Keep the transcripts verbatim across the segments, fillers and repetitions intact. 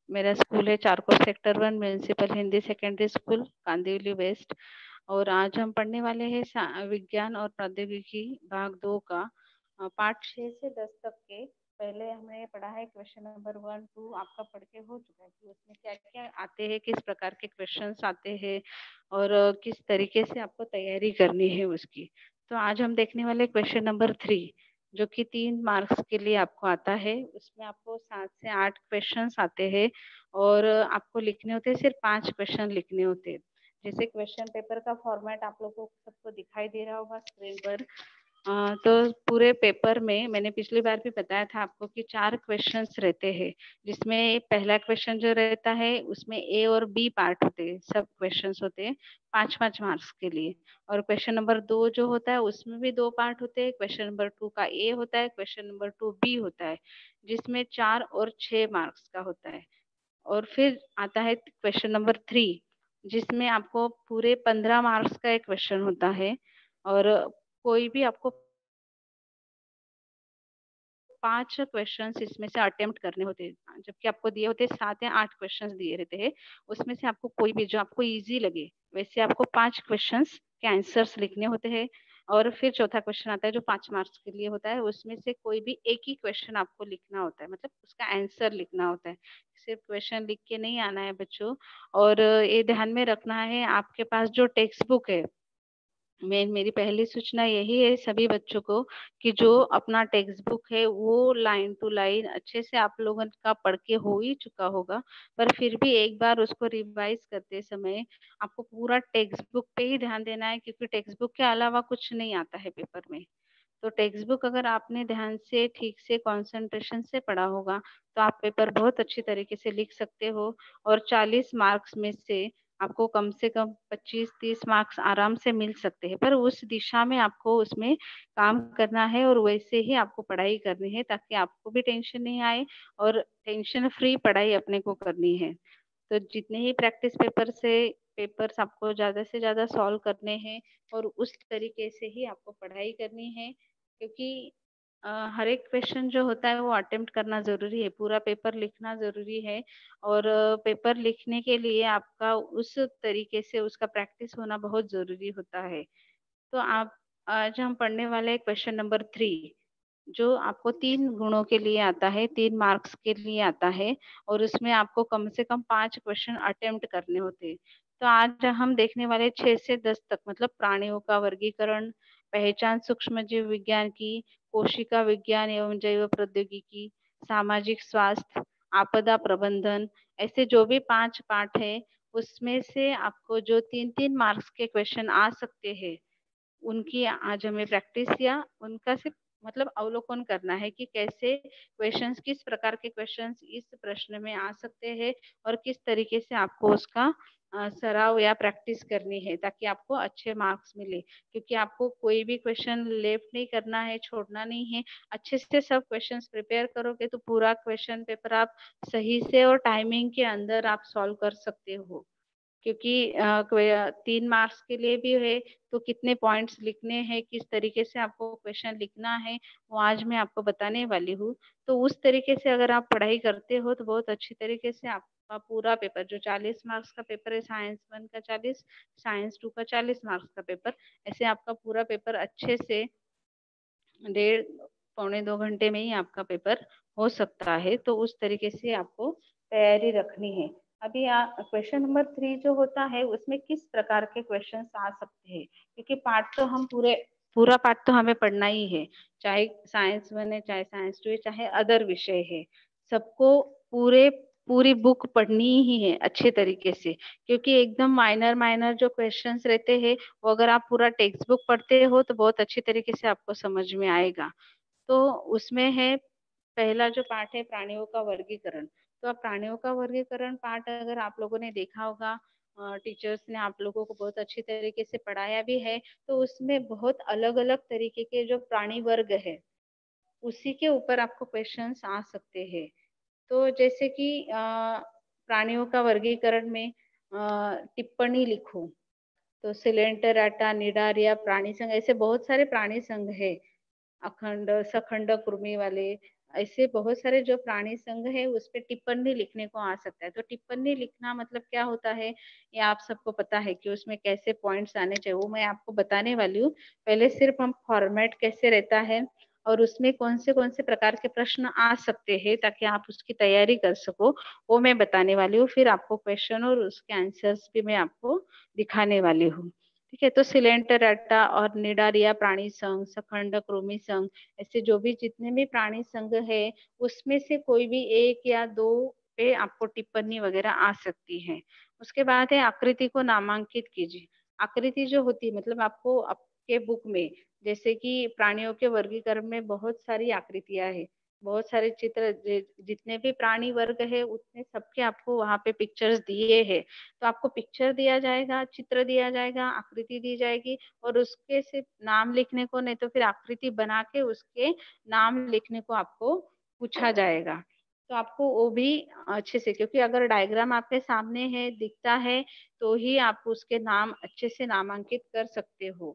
मेरा स्कूल है charcoal sector one municipal Hindi secondary school Kandivali west. और आज हम पढ़ने वाले हैं सा- विज्ञान और प्रौद्योगिकी भाग दो का अ, पाठ छः से दस तक के। पहले हमने पढ़ा है क्वेश्चन नंबर वन टू आपका पढ़ के हो चुका है कि उसमें क्या क्या आते हैं, किस प्रकार के क्वेश्चंस आते हैं और अ, किस तरीके से आपको तैयारी करनी है उसकी। तो आज हम देखने वाले क्वेश्चन नंबर थ्री, जो कि तीन मार्क्स के लिए आपको आता है। उसमें आपको सात से आठ क्वेश्चंस आते हैं और आपको लिखने होते हैं, सिर्फ पांच क्वेश्चन लिखने होते हैं। जैसे क्वेश्चन पेपर का फॉर्मेट आप लोगों को सबको दिखाई दे रहा होगा स्क्रीन पर। अ, तो पूरे पेपर में मैंने पिछली बार भी बताया था आपको कि चार क्वेश्चंस रहते हैं, जिसमें पहला क्वेश्चन जो रहता है उसमें ए और बी पार्ट होते हैं, सब क्वेश्चंस होते हैं पाँच पाँच मार्क्स के लिए। और क्वेश्चन नंबर दो जो होता है उसमें भी दो पार्ट होते हैं, क्वेश्चन नंबर टू का ए होता है, क्वेश्चन नंबर टू बी होता है, जिसमें चार और छह मार्क्स का होता है। और फिर आता है क्वेश्चन नंबर थ्री, जिसमें आपको पूरे पंद्रह मार्क्स का एक क्वेश्चन होता है और कोई भी आपको पांच क्वेश्चंस इसमें से अटेम्प्ट करने होते हैं, जबकि आपको दिए होते हैं सात या आठ क्वेश्चंस दिए रहते हैं। उसमें से आपको कोई भी जो आपको इजी लगे वैसे आपको पांच क्वेश्चंस के आंसर्स लिखने होते हैं। और फिर चौथा क्वेश्चन आता है जो पांच मार्क्स के लिए होता है, उसमें से कोई भी एक ही क्वेश्चन आपको लिखना होता है, मतलब उसका आंसर लिखना होता है। सिर्फ क्वेश्चन लिख के नहीं आना है बच्चों। और ये ध्यान में रखना है आपके पास जो टेक्स्ट बुक है, मैं मेरी पहली सूचना यही है सभी बच्चों को कि जो अपना टेक्स्ट बुक है वो लाइन टू लाइन अच्छे से आप लोगों का पढ़ के हो ही चुका होगा, पर फिर भी एक बार उसको रिवाइज करते समय आपको पूरा टेक्स्ट बुक पे ही ध्यान देना है, क्योंकि टेक्स्ट बुक के अलावा कुछ नहीं आता है पेपर में। तो टेक्स्ट बुक अगर आपने ध्यान से ठीक से कंसंट्रेशन से पढ़ा होगा तो आप पेपर बहुत अच्छी तरीके से लिख सकते हो। और चालीस मार्क्स में से आपको कम से कम पच्चीस तीस मार्क्स आराम से मिल सकते हैं, पर उस दिशा में आपको उसमें काम करना है और वैसे ही आपको पढ़ाई करनी है ताकि आपको भी टेंशन नहीं आए और टेंशन फ्री पढ़ाई अपने को करनी है। तो जितने ही प्रैक्टिस पेपर से पेपर्स आपको ज़्यादा से ज़्यादा सॉल्व करने हैं और उस तरीके से ही आपको पढ़ाई करनी है, क्योंकि अ, हर एक क्वेश्चन जो होता है वो अटेम्प्ट करना ज़रूरी है, पूरा पेपर लिखना ज़रूरी है। और अ, पेपर लिखने के लिए आपका उस तरीके से उसका प्रैक्टिस होना बहुत ज़रूरी होता है। तो आप आज हम पढ़ने वाले हैं क्वेश्चन नंबर थ्री, जो आपको तीन गुणों के लिए आता है, तीन मार्क्स के लिए आता है और उसमें आपको कम से कम पांच क्वेश्चन अटेम्प्ट करने होते हैं। तो आज हम देखने वाले छह से दस तक, मतलब प्राणियों का वर्गीकरण, पहचान सूक्ष्म जीव विज्ञान की, कोशिका विज्ञान एवं जैव प्रौद्योगिकी, सामाजिक स्वास्थ्य, आपदा प्रबंधन, ऐसे जो भी पांच पार्ट है उसमें से आपको जो तीन तीन मार्क्स के क्वेश्चन आ सकते हैं उनकी आज हमें प्रैक्टिस या उनका सिर्फ मतलब अवलोकन करना है कि कैसे क्वेश्चंस, किस प्रकार के क्वेश्चंस इस प्रश्न में आ सकते हैं और किस तरीके से आपको उसका अ, सराव या प्रैक्टिस करनी है ताकि आपको अच्छे मार्क्स मिले। क्योंकि आपको कोई भी क्वेश्चन लेफ्ट नहीं करना है, छोड़ना नहीं है। अच्छे से सब क्वेश्चंस प्रिपेयर करोगे तो पूरा क्वेश्चन पेपर आप सही से और टाइमिंग के अंदर आप सॉल्व कर सकते हो। क्योंकि अ, क्वे- तीन मार्क्स के लिए भी है तो कितने पॉइंट्स लिखने हैं, किस तरीके से आपको क्वेश्चन लिखना है, वो आज मैं आपको बताने वाली हूँ। तो उस तरीके से अगर आप पढ़ाई करते हो तो बहुत अच्छी तरीके से आपका पूरा पेपर जो चालीस मार्क्स का पेपर है, साइंस वन का चालीस, साइंस टू का चालीस मार्क्स का पेपर, ऐसे आपका पूरा पेपर अच्छे से डेढ़ पौने दो घंटे में ही आपका पेपर हो सकता है। तो उस तरीके से आपको तैयारी रखनी है। अभी क्वेश्चन नंबर थ्री जो होता है उसमें किस प्रकार के क्वेश्चन आ सकते हैं, क्योंकि पार्ट तो हम पूरे पूरा पार्ट तो हमें पढ़ना ही है, चाहे साइंस वन है, चाहे साइंस टू है, चाहे अदर विषय है, सबको पूरे पूरी बुक पढ़नी ही है अच्छे तरीके से। क्योंकि एकदम माइनर माइनर जो क्वेश्चंस रहते हैं वो अगर आप पूरा टेक्स्ट बुक पढ़ते हो तो बहुत अच्छी तरीके से आपको समझ में आएगा। तो उसमें है पहला जो पार्ट है प्राणियों का वर्गीकरण। तो अब प्राणियों का वर्गीकरण पार्ट अगर आप लोगों ने देखा होगा, टीचर्स ने आप लोगों को बहुत अच्छी तरीके से पढ़ाया भी है, तो उसमें बहुत अलग अलग तरीके के जो प्राणी वर्ग है उसी के ऊपर आपको क्वेश्चंस आ सकते हैं। तो जैसे कि अ, प्राणियों का वर्गीकरण में अ, टिप्पणी लिखो, तो सिलेंटराटा, निडारिया प्राणी संघ, ऐसे बहुत सारे प्राणी संघ है, अखंड सखंड कुर्मी वाले, ऐसे बहुत सारे जो प्राणी संघ है उस पे टिप्पणी लिखने को आ सकता है। तो टिप्पणी लिखना मतलब क्या होता है, ये आप सबको पता है कि उसमें कैसे पॉइंट्स आने चाहिए, वो मैं आपको बताने वाली हूँ। पहले सिर्फ हम फॉर्मेट कैसे रहता है और उसमें कौन से कौन से प्रकार के प्रश्न आ सकते हैं ताकि आप उसकी तैयारी कर सको, वो मैं बताने वाली हूँ। फिर आपको क्वेश्चन और उसके आंसर्स भी मैं आपको दिखाने वाली हूँ। ठीक है, तो सिलेंटरेटा और निडारिया प्राणी संघ, सखंड कृमि संघ, ऐसे जो भी जितने भी प्राणी संघ है उसमें से कोई भी एक या दो पे आपको टिप्पणी वगैरह आ सकती है। उसके बाद है आकृति को नामांकित कीजिए। आकृति जो होती है मतलब आपको आपके बुक में, जैसे कि प्राणियों के वर्गीकरण में बहुत सारी आकृतियां है, बहुत सारे चित्र, जितने भी प्राणी वर्ग है उतने सबके आपको वहां पे पिक्चर्स दिए हैं। तो आपको पिक्चर दिया जाएगा, चित्र दिया जाएगा, आकृति दी जाएगी और उसके सिर्फ नाम लिखने को नहीं तो फिर आकृति बना के उसके नाम लिखने को आपको पूछा जाएगा। तो आपको वो भी अच्छे से, क्योंकि अगर डायग्राम आपके सामने है दिखता है तो ही आप उसके नाम अच्छे से नामांकित कर सकते हो।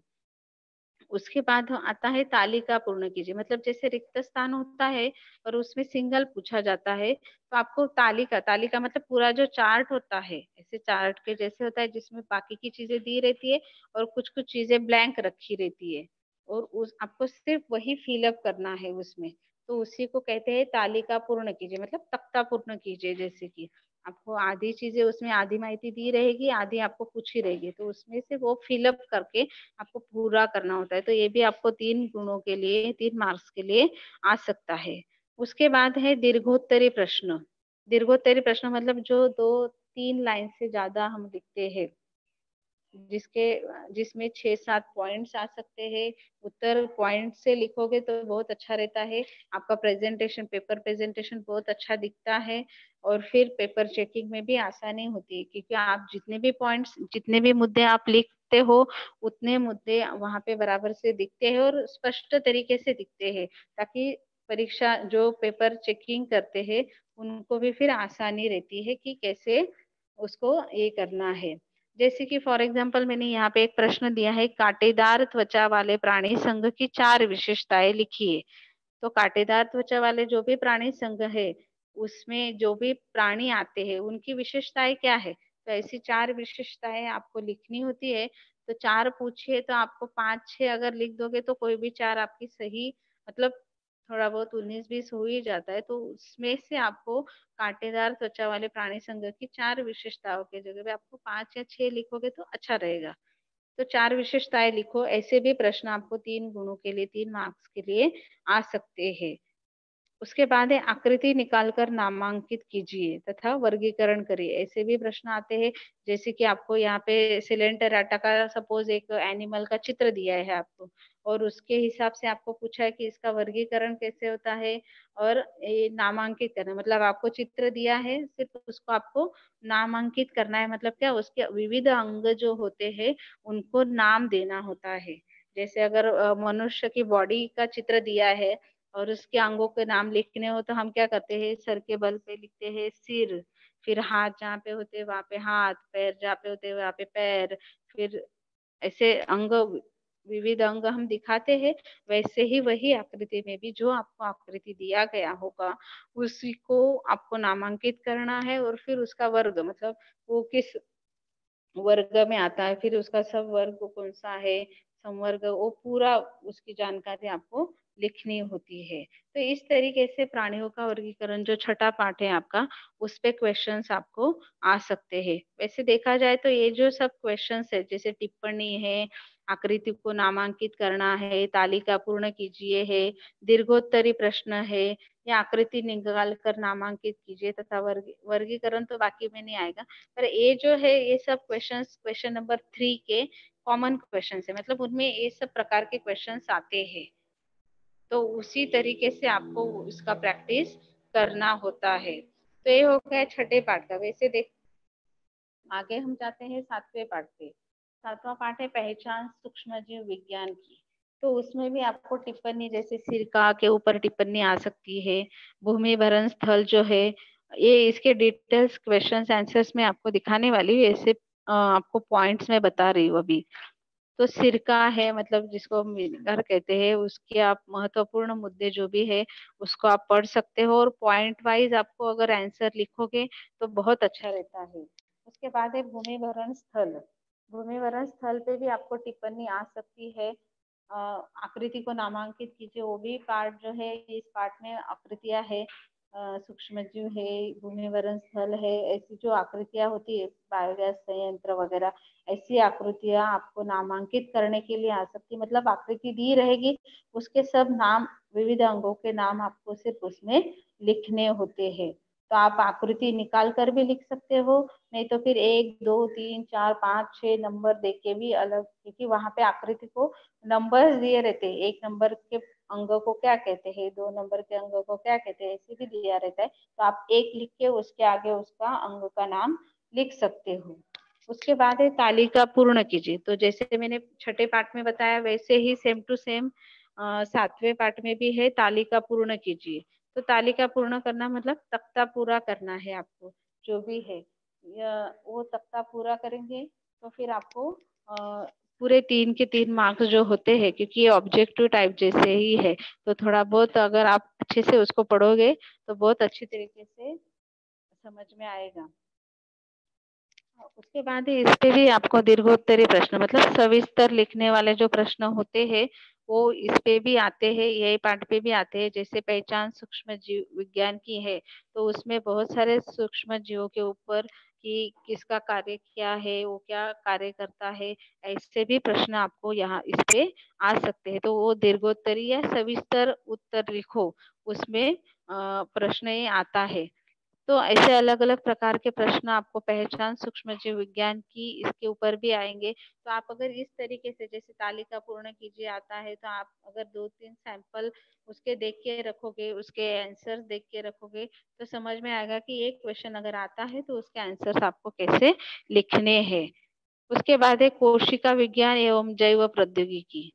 उसके बाद आता है तालिका पूर्ण कीजिए, मतलब जैसे रिक्त स्थान होता है और उसमें सिंगल पूछा जाता है तो आपको तालिका, तालिका मतलब पूरा जो चार्ट होता है ऐसे चार्ट के जैसे होता है जिसमें बाकी की चीजें दी रहती है और कुछ कुछ चीजें ब्लैंक रखी रहती है और उस आपको सिर्फ वही फिलअप करना है उसमें। तो उसी को कहते हैं तालिका पूर्ण कीजिए, मतलब तख्ता पूर्ण कीजिए। जैसे कि आपको आधी चीजें उसमें आधी माहिती दी रहेगी, आधी आपको पूछी रहेगी, तो उसमें से वो फिलअप करके आपको पूरा करना होता है। तो ये भी आपको तीन गुणों के लिए, तीन मार्क्स के लिए आ सकता है। उसके बाद है दीर्घोत्तरी प्रश्न। दीर्घोत्तरी प्रश्न मतलब जो दो तीन लाइन से ज्यादा हम लिखते हैं, जिसके जिसमें छह सात पॉइंट्स आ सकते हैं। उत्तर पॉइंट से लिखोगे तो बहुत अच्छा रहता है, आपका प्रेजेंटेशन, पेपर प्रेजेंटेशन बहुत अच्छा दिखता है और फिर पेपर चेकिंग में भी आसानी होती है, क्योंकि आप जितने भी पॉइंट्स, जितने भी मुद्दे आप लिखते हो उतने मुद्दे वहां पे बराबर से दिखते हैं और स्पष्ट तरीके से दिखते हैं, ताकि परीक्षा जो पेपर चेकिंग करते हैं उनको भी फिर आसानी रहती है कि कैसे उसको ये करना है। जैसे कि फॉर एग्जाम्पल मैंने यहाँ पे एक प्रश्न दिया है, कांटेदार त्वचा वाले प्राणी संघ की चार विशेषताएं लिखिए। तो कांटेदार त्वचा वाले जो भी प्राणी संघ है उसमें जो भी प्राणी आते हैं उनकी विशेषताएं क्या है, तो ऐसी चार विशेषताएं आपको लिखनी होती है। तो चार पूछिए तो आपको पांच छह अगर लिख दोगे तो कोई भी चार आपकी सही, मतलब थोड़ा बहुत उन्नीस बीस हो ही जाता है। तो उसमें से आपको कांटेदार त्वचा वाले प्राणी संघ की चार विशेषताओं के जगह पे आपको पांच या छह लिखोगे तो अच्छा रहेगा। तो चार विशेषताएं लिखो। ऐसे भी प्रश्न आपको तीन गुणों के लिए, तीन मार्क्स के लिए आ सकते हैं। उसके बाद है आकृति निकालकर नामांकित कीजिए तथा वर्गीकरण करिए। ऐसे भी प्रश्न आते हैं, जैसे कि आपको यहाँ पे सिलेंटराटा का सपोज एक एनिमल का चित्र दिया है आपको और उसके हिसाब से आपको पूछा है कि इसका वर्गीकरण कैसे होता है और ये नामांकित करना, मतलब आपको चित्र दिया है सिर्फ उसको आपको नामांकित करना है। मतलब क्या, उसके विविध अंग जो होते हैं उनको नाम देना होता है। जैसे अगर अ, मनुष्य की बॉडी का चित्र दिया है और उसके अंगों के नाम लिखने हो तो हम क्या करते हैं, सर के बल पे लिखते हैं सिर, फिर हाथ जहाँ पे होते हैं वहां पे हाथ, पैर जहाँ पे होते हैं वहां पे पैर, फिर ऐसे अंग, विविध अंग हम दिखाते हैं। वैसे ही वही आकृति में भी जो आपको आकृति दिया गया होगा उसी को आपको नामांकित करना है और फिर उसका वर्ग, मतलब वो किस वर्ग में आता है, फिर उसका सब वर्ग कौन सा है, संवर्ग, वो पूरा उसकी जानकारी आपको लिखनी होती है। तो इस तरीके से प्राणियों का वर्गीकरण जो छठा पाठ है आपका, उस पे क्वेश्चंस आपको आ सकते हैं। वैसे देखा जाए तो ये जो सब क्वेश्चंस है, जैसे टिप्पणी है, आकृति को नामांकित करना है, तालिका पूर्ण कीजिए है, दीर्घोत्तरी प्रश्न है, या आकृति निकाल कर नामांकित कीजिए तथा वर्ग वर्गीकरण तो बाकी में नहीं आएगा। पर ये जो है ये सब क्वेश्चंस क्वेश्चन नंबर थ्री के कॉमन क्वेश्चन है, मतलब उनमें ये सब प्रकार के क्वेश्चंस आते हैं। तो उसी तरीके से आपको इसका प्रैक्टिस करना होता है। तो ये हो गया छठे पाठ का। वैसे देख आगे हम जाते हैं सातवें पाठ पे। सातवां पाठ है पहचान सूक्ष्म जीव विज्ञान की। तो उसमें भी आपको टिप्पणी, जैसे सिरका के ऊपर टिप्पणी आ सकती है, भूमि भरण स्थल जो है, ये इसके डिटेल्स क्वेश्चंस आंसर्स में आपको दिखाने वाली हूँ। ऐसे अ, आपको पॉइंट्स में बता रही हूँ अभी। तो सिरका है, मतलब जिसको हम विनेगर कहते हैं, उसके आप महत्वपूर्ण मुद्दे जो भी है उसको आप पढ़ सकते हो, और पॉइंट वाइज आपको अगर आंसर लिखोगे तो बहुत अच्छा रहता है। उसके बाद है भूमि भरण स्थल। भूमि भरण स्थल पे भी आपको टिप्पणी आ सकती है। अ, आकृति को नामांकित कीजिए, वो भी पार्ट जो है, इस पार्ट में आकृतियां है, सूक्ष्म जीव है, भूमिभरण स्थल है, ऐसी जो आकृतियां होती है, बायोगैस संयंत्र वगैरह, ऐसी आकृतियां आपको नामांकित करने के लिए आ सकती है। मतलब आकृति दी रहेगी, उसके सब नाम, विविध अंगों के नाम आपको सिर्फ उसमें लिखने होते हैं। तो आप आकृति निकाल कर भी लिख सकते हो, नहीं तो फिर एक दो तीन चार पाँच छह नंबर देख के भी अलग, क्योंकि वहां पे आकृति को नंबर्स दिए रहते हैं, एक नंबर के अंग को क्या कहते हैं, दो नंबर के अंग को क्या कहते हैं, ऐसे भी दिया रहता है। तो आप एक लिख के उसके आगे उसका अंग का नाम लिख सकते हो। उसके बाद है तालिका पूर्ण कीजिए। तो जैसे मैंने छठे पाठ में बताया, वैसे ही सेम टू सेम सातवें पाठ में भी है, तालिका पूर्ण कीजिए। तो तालिका पूर्ण करना मतलब तख्ता पूरा करना है आपको, जो भी है वो तख्ता पूरा करेंगे तो फिर आपको अ, पूरे तीन के तीन मार्क्स जो होते हैं, क्योंकि ये ऑब्जेक्टिव टाइप जैसे ही है, तो थोड़ा बहुत अगर आप अच्छे से उसको पढ़ोगे तो बहुत अच्छी तरीके से समझ में आएगा। उसके बाद ही इस पे भी आपको दीर्घोत्तरी प्रश्न, मतलब सविस्तर लिखने वाले जो प्रश्न होते हैं वो इस पे भी आते हैं, यही पाठ पे भी आते हैं। जैसे पहचान सूक्ष्म जीव विज्ञान की है, तो उसमें बहुत सारे सूक्ष्म जीवों के ऊपर कि किसका कार्य क्या है, वो क्या कार्य करता है, ऐसे भी प्रश्न आपको यहाँ इस पे आ सकते हैं। तो वो दीर्घोत्तरी या सविस्तर उत्तर लिखो, उसमें प्रश्न ये आता है। तो ऐसे अलग अलग प्रकार के प्रश्न आपको पहचान सूक्ष्म जीव विज्ञान की इसके ऊपर भी आएंगे। तो आप अगर इस तरीके से, जैसे तालिका पूर्ण कीजिए आता है, तो आप अगर दो तीन सैंपल उसके देख के रखोगे, उसके आंसर देख के रखोगे, तो समझ में आएगा कि एक क्वेश्चन अगर आता है तो उसके आंसर्स आपको कैसे लिखने हैं। उसके बाद है कोशिका विज्ञान एवं जैव प्रौद्योगिकी।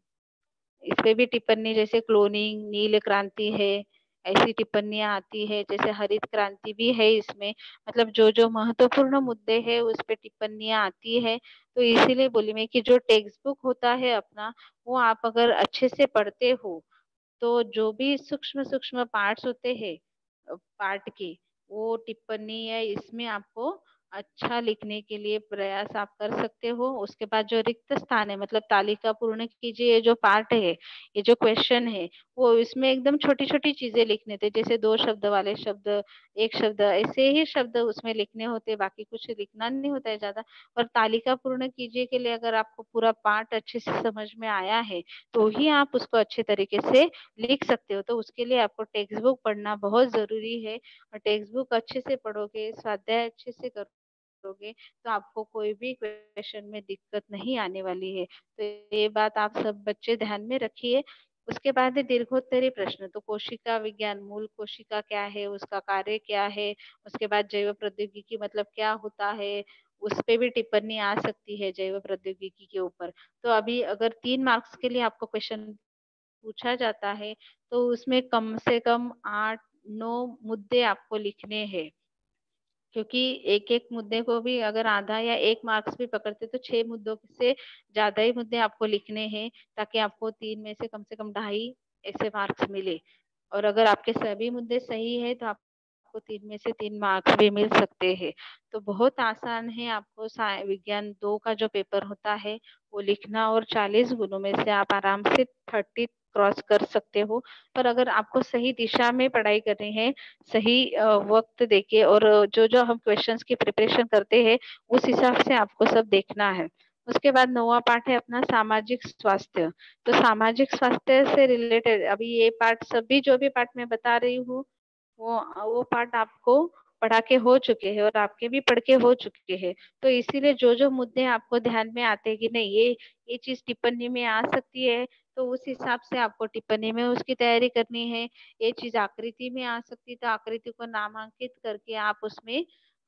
इस पे भी टिप्पणी, जैसे क्लोनिंग, नील क्रांति है, ऐसी टिप्पणियां आती है। जैसे हरित क्रांति भी है इसमें, मतलब जो जो महत्वपूर्ण मुद्दे हैं उस पे टिप्पणियां आती है। तो इसीलिए बोली मैं कि जो टेक्स्ट बुक होता है अपना, वो आप अगर अच्छे से पढ़ते हो तो जो भी सूक्ष्म सूक्ष्म पार्ट्स होते हैं पार्ट के, वो टिप्पणी है इसमें आपको अच्छा लिखने के लिए प्रयास आप कर सकते हो। उसके बाद जो रिक्त स्थान है, मतलब तालिका पूर्ण कीजिए, ये जो पार्ट है, ये जो क्वेश्चन है, वो इसमें एकदम छोटी छोटी चीजें लिखने थे, जैसे दो शब्द वाले शब्द, एक शब्द, ऐसे ही शब्द उसमें लिखने होते, बाकी कुछ लिखना नहीं होता है ज्यादा। और तालिका पूर्ण कीजिए के लिए अगर आपको पूरा पार्ट अच्छे से समझ में आया है तो ही आप उसको अच्छे तरीके से लिख सकते हो। तो उसके लिए आपको टेक्स्ट बुक पढ़ना बहुत जरूरी है, और टेक्स्ट बुक अच्छे से पढ़ोगे, स्वाध्याय अच्छे से करोगे, तो आपको कोई भी क्वेश्चन में दिक्कत नहीं आने वाली है। तो ये बात आप सब बच्चे ध्यान में रखिए। उसके बाद है दीर्घोत्तरी प्रश्न। तो कोशिका विज्ञान, मूल कोशिका क्या है, उसका कार्य क्या है, उसके बाद जैव प्रौद्योगिकी मतलब क्या होता है, उस पे भी टिप्पणी आ सकती है जैव प्रौद्योगिकी के ऊपर। तो अभी अगर तीन मार्क्स के लिए आपको क्वेश्चन पूछा जाता है तो उसमें कम से कम आठ नौ मुद्दे आपको लिखने हैं, क्योंकि एक एक मुद्दे को भी अगर आधा या एक मार्क्स भी पकड़ते तो छह मुद्दों से ज्यादा ही मुद्दे आपको लिखने हैं, ताकि आपको तीन में से कम से कम ढाई ऐसे मार्क्स मिले। और अगर आपके सभी मुद्दे सही है तो आपको तीन में से तीन मार्क्स भी मिल सकते हैं। तो बहुत आसान है आपको विज्ञान दो का जो पेपर होता है वो लिखना, और चालीस गुणों में से आप आराम से थर्टी क्रॉस कर सकते हो। पर अगर आपको सही दिशा में पढ़ाई करनी है, सही वक्त देके, और जो जो हम क्वेश्चंस की प्रिपरेशन करते हैं उस हिसाब से आपको सब देखना है। उसके बाद नौवां पाठ है अपना सामाजिक स्वास्थ्य। तो सामाजिक स्वास्थ्य से रिलेटेड अभी ये पाठ, सभी जो भी पाठ मैं बता रही हूँ वो वो पाठ आपको पढ़ा के हो चुके हैं और आपके भी पढ़ के हो चुके हैं। तो इसीलिए जो जो मुद्दे आपको ध्यान में आते हैं कि नहीं ये ये चीज टिप्पणी में आ सकती है, तो उस हिसाब से आपको टिप्पणी में उसकी तैयारी करनी है। ये चीज आकृति में आ सकती है तो आकृति को नामांकित करके आप उसमें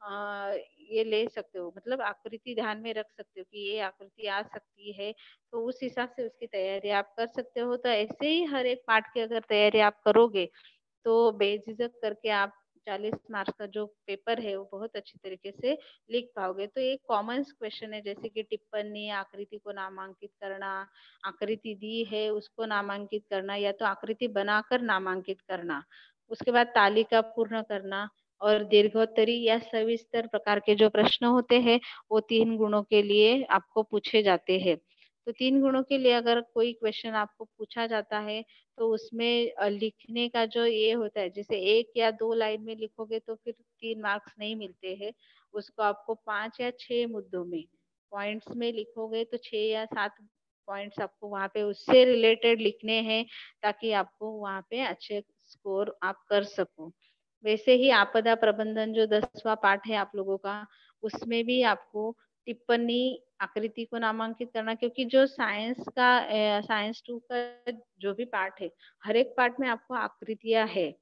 आ, ये ले सकते हो, मतलब आकृति ध्यान में रख सकते हो कि ये आकृति आ सकती है, तो उस हिसाब से उसकी तैयारी आप कर सकते हो। तो ऐसे ही हर एक पाठ की अगर तैयारी आप करोगे तो बेझिझक करके आप चालीस मार्क्स का जो पेपर है वो बहुत अच्छी तरीके से लिख पाओगे। तो एक कॉमन क्वेश्चन है, जैसे कि टिप्पणी, आकृति को नामांकित करना, आकृति दी है उसको नामांकित करना, या तो आकृति बनाकर नामांकित करना, उसके बाद तालिका पूर्ण करना, और दीर्घोत्तरी या सविस्तर प्रकार के जो प्रश्न होते हैं वो तीन गुणों के लिए आपको पूछे जाते हैं। तो तीन गुणों के लिए अगर कोई क्वेश्चन आपको पूछा जाता है तो उसमें अ, लिखने का जो ये होता है, जैसे एक या दो लाइन में लिखोगे तो फिर तीन मार्क्स नहीं मिलते हैं। उसको आपको पांच या छह मुद्दों में, पॉइंट्स में लिखोगे तो छह या सात पॉइंट्स आपको वहां पे उससे रिलेटेड लिखने हैं, ताकि आपको वहां पे अच्छे स्कोर आप कर सको। वैसे ही आपदा प्रबंधन जो दसवां पाठ है आप लोगों का, उसमें भी आपको टिप्पणी, आकृति को नामांकित करना, क्योंकि जो साइंस का साइंस टू का जो भी पार्ट है, हर एक पार्ट में आपको आकृतियां है,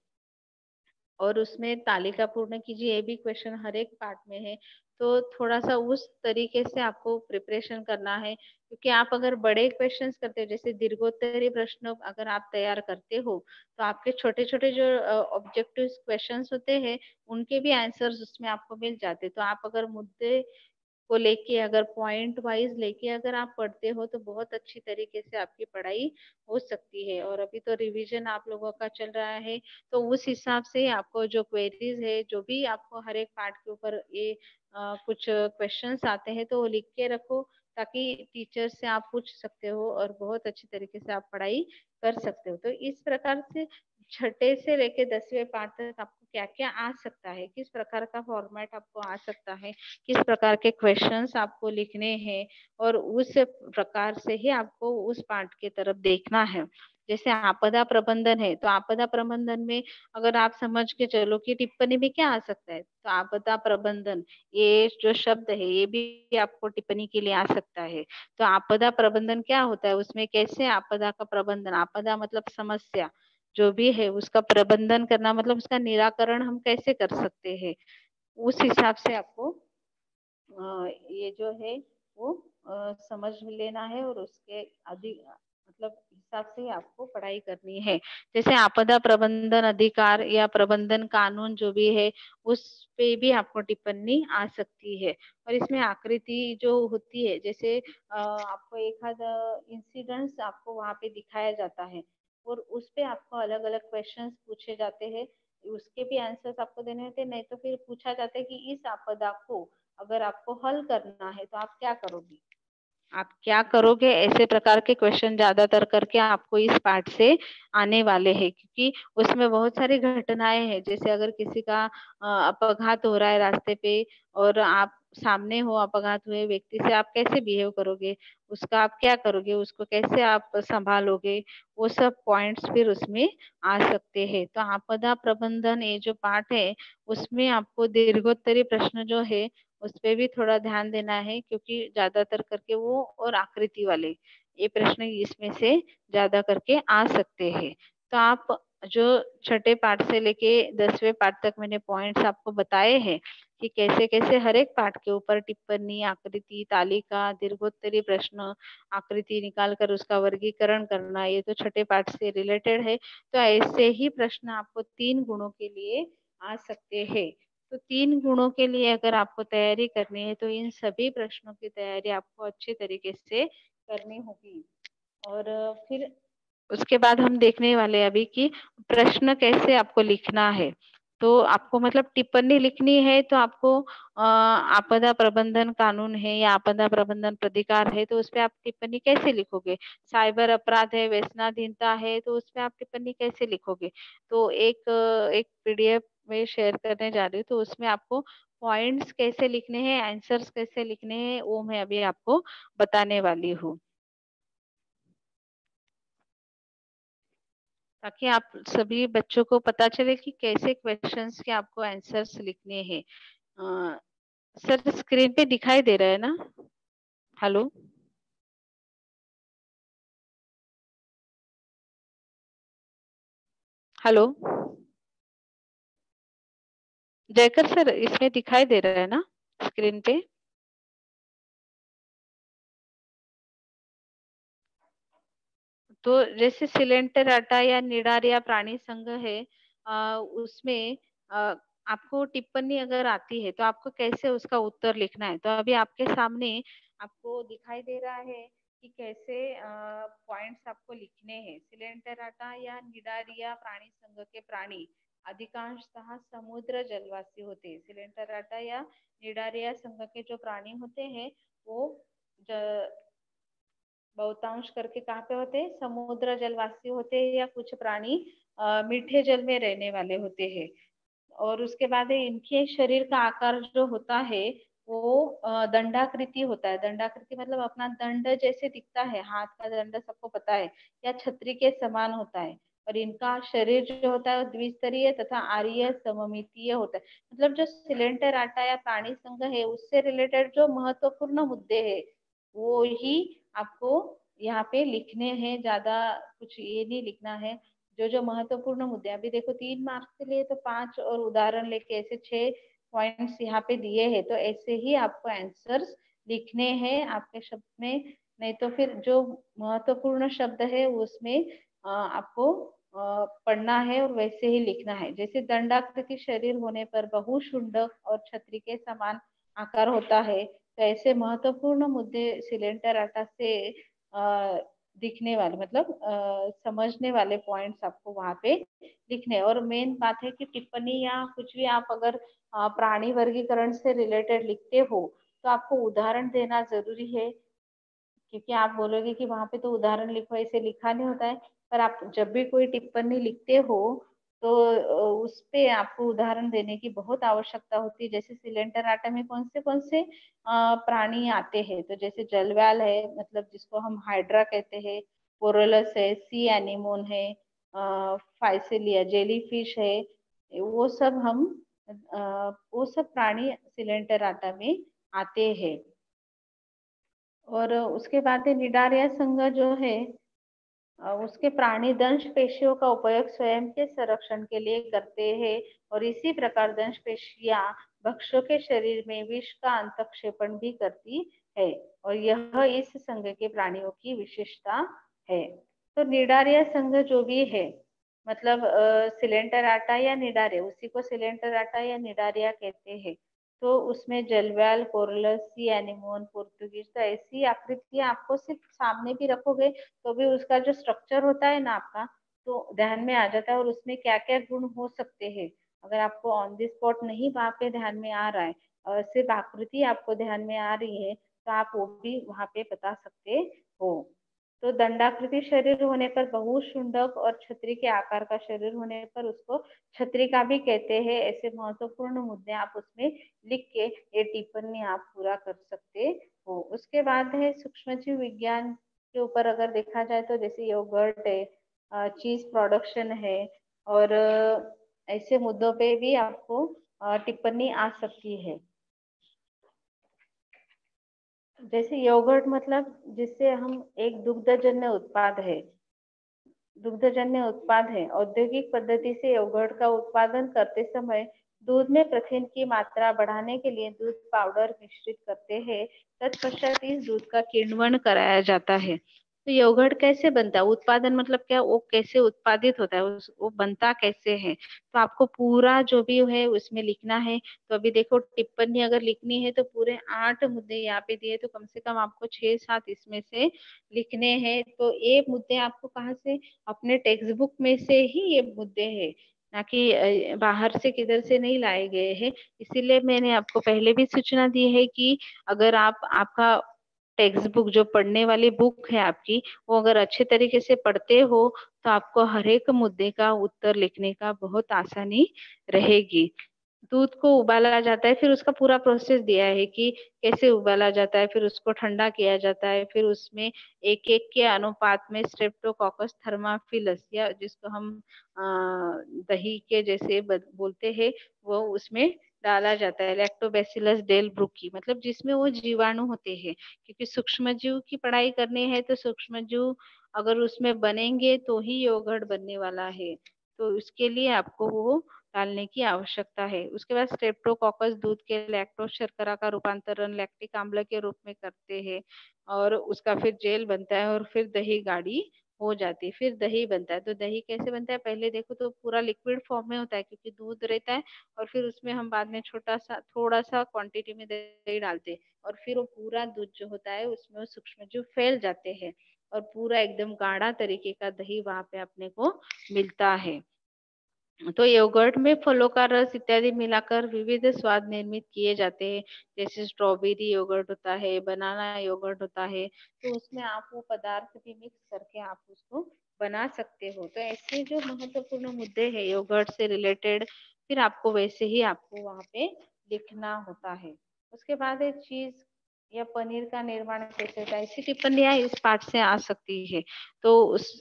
और उसमें तालिका पूर्ण कीजिए, ये भी क्वेश्चन हर एक पार्ट में है। तो थोड़ा सा उस तरीके से आपको प्रिपरेशन करना है, क्योंकि आप अगर बड़े क्वेश्चंस करते हो, जैसे दीर्घोत्तरी प्रश्न अगर आप तैयार करते हो, तो आपके छोटे छोटे जो ऑब्जेक्टिव क्वेश्चंस होते हैं उनके भी आंसर्स उसमें आपको मिल जाते। तो आप अगर मुद्दे को लेके, अगर पॉइंट वाइज लेके अगर आप पढ़ते हो तो बहुत अच्छी तरीके से आपकी पढ़ाई हो सकती है। और अभी तो रिवीजन आप लोगों का चल रहा है, तो उस हिसाब से आपको जो क्वेरीज है, जो भी आपको हर एक पार्ट के ऊपर ये आ, कुछ क्वेश्चंस आते हैं तो वो लिख के रखो, ताकि टीचर से आप पूछ सकते हो और बहुत अच्छी तरीके से आप पढ़ाई कर सकते हो। तो इस प्रकार से छठे से लेके दसवें पार्ट तक आपको क्या क्या आ सकता है, किस प्रकार का फॉर्मेट आपको आ सकता है, किस प्रकार के क्वेश्चंस आपको लिखने हैं, और उस प्रकार से ही आपको उस पार्ट की तरफ देखना है। जैसे आपदा प्रबंधन है, तो आपदा प्रबंधन में अगर आप समझ के चलो कि टिप्पणी में क्या आ सकता है, तो आपदा प्रबंधन ये जो शब्द है ये भी आपको टिप्पणी के लिए आ सकता है। तो आपदा प्रबंधन क्या होता है, उसमें कैसे आपदा का प्रबंधन, आपदा मतलब समस्या जो भी है उसका प्रबंधन करना, मतलब उसका निराकरण हम कैसे कर सकते हैं, उस हिसाब से आपको अ, ये जो है वो अ, समझ लेना है, और उसके अधिक मतलब हिसाब से आपको पढ़ाई करनी है। जैसे आपदा प्रबंधन अधिकार या प्रबंधन कानून जो भी है उस पे भी आपको टिप्पणी आ सकती है। और इसमें आकृति जो होती है, जैसे अ, आपको एक आधा इंसिडेंट्स आपको वहां पे दिखाया जाता है, और उस पे आपको अलग अलग क्वेश्चंस पूछे जाते हैं, उसके भी आंसर्स आपको देने होते हैं। नहीं तो फिर पूछा जाता है कि इस आपदा को अगर आपको हल करना है तो आप क्या करोगे, आप क्या करोगे, ऐसे प्रकार के क्वेश्चन ज्यादातर करके आपको इस पार्ट से आने वाले हैं। क्योंकि उसमें बहुत सारी घटनाएं हैं, जैसे अगर किसी का अ, अपघात हो रहा है रास्ते पे, और आप सामने हो अपघात हुए व्यक्ति से, आप कैसे बिहेव करोगे, उसका आप क्या करोगे, उसको कैसे आप संभालोगे, वो सब पॉइंट्स फिर उसमें आ सकते हैं। तो आपदा प्रबंधन ये जो पार्ट है उसमें आपको दीर्घोत्तरी प्रश्न जो है उस पे भी थोड़ा ध्यान देना है, क्योंकि ज्यादातर करके वो और आकृति वाले ये प्रश्न इसमें से ज्यादा करके आ सकते हैं। तो आप जो छठे पाठ से लेके दसवें पाठ तक मैंने पॉइंट्स आपको बताए हैं कि कैसे कैसे हर एक पाठ के ऊपर टिप्पणी, आकृति, तालिका, दीर्घोत्तरी प्रश्न, आकृति निकाल कर उसका वर्गीकरण करना, ये तो छठे पाठ से रिलेटेड है। तो ऐसे ही प्रश्न आपको तीन गुणों के लिए आ सकते हैं। तो तीन गुणों के लिए अगर आपको तैयारी करनी है तो इन सभी प्रश्नों की तैयारी आपको अच्छे तरीके से करनी होगी। और फिर उसके बाद हम देखने वाले अभी कि प्रश्न कैसे आपको लिखना है। तो आपको मतलब टिप्पणी लिखनी है तो आपको अ, आपदा प्रबंधन कानून है या आपदा प्रबंधन प्राधिकार है, तो उस पे आप टिप्पणी कैसे लिखोगे। साइबर अपराध है, व्यसनाधीनता है, तो उस पे आप टिप्पणी कैसे लिखोगे। तो एक एक पीडीएफ में शेयर करने जा रही हूँ, तो उसमें आपको पॉइंट्स कैसे लिखने हैं, आंसर्स कैसे लिखने हैं, वो मैं अभी आपको बताने वाली हूँ, ताकि आप सभी बच्चों को पता चले कि कैसे क्वेश्चंस के आपको आंसर्स लिखने हैं। अ, सर स्क्रीन पे दिखाई दे रहा है ना। हेलो। हेलो जयकर सर, इसमें दिखाई दे रहा है ना स्क्रीन पे। तो जैसे सिलेंडर आटा या निडार या प्राणी संघ है, आ, उसमें आपको टिप्पणी अगर आती है तो आपको कैसे उसका उत्तर लिखना है। तो अभी आपके सामने आपको दिखाई दे रहा है कि कैसे पॉइंट्स आपको लिखने हैं। सिलेंटराटा या निडारिया प्राणी संघ के प्राणी अधिकांशतः समुद्र जलवासी होते हैं। सिलेंटराटा या निडारिया संघ के जो प्राणी होते हैं वो बहुतांश करके कहाँ पे होते हैं, समुद्र जलवासी होते हैं, या कुछ प्राणी अ, मीठे जल में रहने वाले होते हैं। और उसके बाद है इनके शरीर का आकार जो होता है वो अ, दंडाकृति होता है। दंडाकृति मतलब अपना दंड जैसे दिखता है, हाथ का दंड सबको पता है, या छतरी के समान होता है। और इनका शरीर जो होता है द्विस्तरीय तथा आर्य सममितीय होता है। मतलब जो सिलेंटराटा या प्राणी संघ है उससे रिलेटेड जो महत्वपूर्ण मुद्दे है वो ही आपको यहाँ पे लिखने हैं। ज्यादा कुछ ये नहीं लिखना है। जो जो महत्वपूर्ण मुद्दे, अभी देखो तीन मार्क्स के लिए तो पांच और उदाहरण लेके ऐसे छह पॉइंट्स यहाँ पे दिए हैं। तो ऐसे ही आपको आंसर्स लिखने हैं आपके शब्द में। नहीं तो फिर जो महत्वपूर्ण शब्द है उसमें अ, आपको अ, पढ़ना है और वैसे ही लिखना है। जैसे दंडाकृति शरीर होने पर बहुशुंडक और छतरी के समान आकार होता है। तो ऐसे महत्वपूर्ण मुद्दे सिलेंडर आटा से अ, दिखने वाले मतलब आ, समझने वाले पॉइंट्स आपको वहां पे लिखने हैं। और मेन बात है कि टिप्पणी या कुछ भी आप अगर आ, प्राणी वर्गीकरण से रिलेटेड लिखते हो तो आपको उदाहरण देना जरूरी है। क्योंकि आप बोलोगे कि वहां पे तो उदाहरण लिखो, ऐसे लिखा नहीं होता है। पर आप जब भी कोई टिप्पणी लिखते हो तो अ, उस पे आपको उदाहरण देने की बहुत आवश्यकता होती है। जैसे सिलेंडर आटा में कौन से कौन से अ, प्राणी आते हैं, तो जैसे जलव्याल है, मतलब जिसको हम हाइड्रा कहते हैं, पोरोलस है, सी एनिमोन है, फाइसेलिया जेलीफिश है, वो सब हम अ, वो सब प्राणी सिलेंडर आटा में आते हैं। और उसके बाद है निडारिया संघ जो है अ, उसके प्राणी दंश पेशियों का उपयोग स्वयं के संरक्षण के लिए करते हैं। और इसी प्रकार दंश पेशियां भक्ष्यों के शरीर में विष का अंतक्षेपण भी करती है। और यह इस संघ के प्राणियों की विशेषता है। तो निडारिया संघ जो भी है मतलब सिलेंडर आटा या निडारे, उसी को सिलेंडर आटा या निडारिया कहते हैं। तो उसमें जलवैल, कोरलस, सी एनिमोन, पोर्तुगीज, तो ऐसी आकृतियां आपको सिर्फ सामने भी रखोगे तो भी उसका जो स्ट्रक्चर होता है ना आपका, तो ध्यान में आ जाता है। और उसमें क्या क्या गुण हो सकते हैं अगर आपको ऑन द स्पॉट नहीं वहां पे ध्यान में आ रहा है और सिर्फ आकृति आपको ध्यान में आ रही है तो आप वो भी वहां पे बता सकते हो। तो दंडाकृति शरीर होने पर बहुशुंडक और छतरी के आकार का शरीर होने पर उसको छतरी का भी कहते हैं। ऐसे महत्वपूर्ण मुद्दे आप उसमें लिख के ये टिप्पणी आप पूरा कर सकते हो। उसके बाद है सूक्ष्मजीव विज्ञान के ऊपर अगर देखा जाए तो जैसे योगर्ट है, चीज प्रोडक्शन है, और अ, ऐसे मुद्दों पे भी आपको अ, टिप्पणी आ सकती है। जैसे योगर्ट मतलब जिससे हम एक दुग्धजन्य उत्पाद है, दुग्धजन्य उत्पाद है। औद्योगिक पद्धति से योगर्ट का उत्पादन करते समय दूध में प्रोटीन की मात्रा बढ़ाने के लिए दूध पाउडर मिश्रित करते हैं। तत्पश्चात इस दूध का किण्वन कराया जाता है। तो योगर्ट कैसे बनता है, उत्पादन मतलब क्या, वो कैसे उत्पादित होता है, उस वो बनता कैसे है, तो आपको पूरा जो भी है उसमें लिखना है। तो अभी देखो टिप्पणी अगर लिखनी है तो पूरे आठ मुद्दे यहाँ पे दिए, तो कम से कम आपको छह सात इसमें से लिखने हैं। तो ये मुद्दे आपको कहाँ से, अपने टेक्स्ट बुक में से ही ये मुद्दे हैं, ना कि अ, बाहर से किधर से नहीं लाए गए हैं। इसीलिए मैंने आपको पहले भी सूचना दी है कि अगर आप आपका टेक्स्ट बुक जो पढ़ने वाली बुक है आपकी, वो अगर अच्छे तरीके से पढ़ते हो तो आपको हर एक मुद्दे का उत्तर लिखने का बहुत आसानी रहेगी। दूध को उबाला जाता है, फिर उसका पूरा प्रोसेस दिया है कि कैसे उबाला जाता है, फिर उसको ठंडा किया जाता है, फिर उसमें एक एक के अनुपात में स्ट्रेप्टोकोकस थर्माफिलस या जिसको हम अ, दही के जैसे बोलते हैं वो उसमें डाला जाता है। लैक्टोबैसिलस डेल ब्रुकी मतलब जिसमें वो जीवाणु होते हैं, क्योंकि सूक्ष्म जीव की पढ़ाई करनी है तो सूक्ष्म जीव अगर उसमें बनेंगे तो ही योगर्ट बनने वाला है। तो उसके लिए आपको वो डालने की आवश्यकता है। उसके बाद स्ट्रेप्टोकोकस दूध के लैक्टोज शर्करा का रूपांतरण लैक्टिक अम्ल के रूप में करते हैं और उसका फिर जेल बनता है और फिर दही गाढ़ी हो जाती है। फिर दही बनता है, तो दही कैसे बनता है, पहले देखो तो पूरा लिक्विड फॉर्म में होता है क्योंकि दूध रहता है, और फिर उसमें हम बाद में छोटा सा थोड़ा सा क्वांटिटी में दही डालते हैं, और फिर वो पूरा दूध जो होता है उसमें वो सूक्ष्मजीव फैल जाते हैं, और पूरा एकदम गाढ़ा तरीके का दही वहां पे अपने को मिलता है। तो योगर्ट में फलों का रस इत्यादि मिलाकर विविध स्वाद निर्मित किए जाते हैं। जैसे स्ट्रॉबेरी योगर्ट होता है, बनाना योगर्ट होता है, तो उसमें आप वो पदार्थ भी मिक्स करके आप उसको बना सकते हो। तो ऐसे जो महत्वपूर्ण मुद्दे हैं योगर्ट से रिलेटेड, फिर आपको वैसे ही आपको वहाँ पे लिखना होता है। उसके बाद एक चीज या पनीर का निर्माण कैसे होता है, ऐसी टिप्पणियां इस पाठ से आ सकती है। तो उस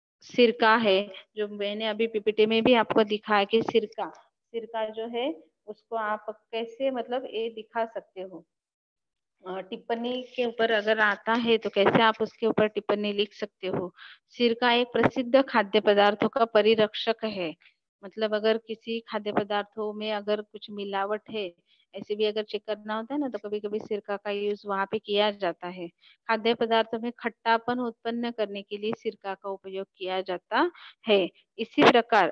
सिरका है, जो मैंने अभी पीपीटी में भी आपको दिखाया कि सिरका सिरका जो है उसको आप कैसे मतलब ये दिखा सकते हो। अ, टिप्पणी के ऊपर अगर आता है तो कैसे आप उसके ऊपर टिप्पणी लिख सकते हो। सिरका एक प्रसिद्ध खाद्य पदार्थों का परिरक्षक है। मतलब अगर किसी खाद्य पदार्थों में अगर कुछ मिलावट है, ऐसे भी अगर चेक करना होता है ना, तो कभी कभी सिरका का यूज वहां पे किया जाता है। खाद्य पदार्थों में खट्टापन उत्पन्न करने के लिए सिरका का उपयोग किया जाता है। इसी प्रकार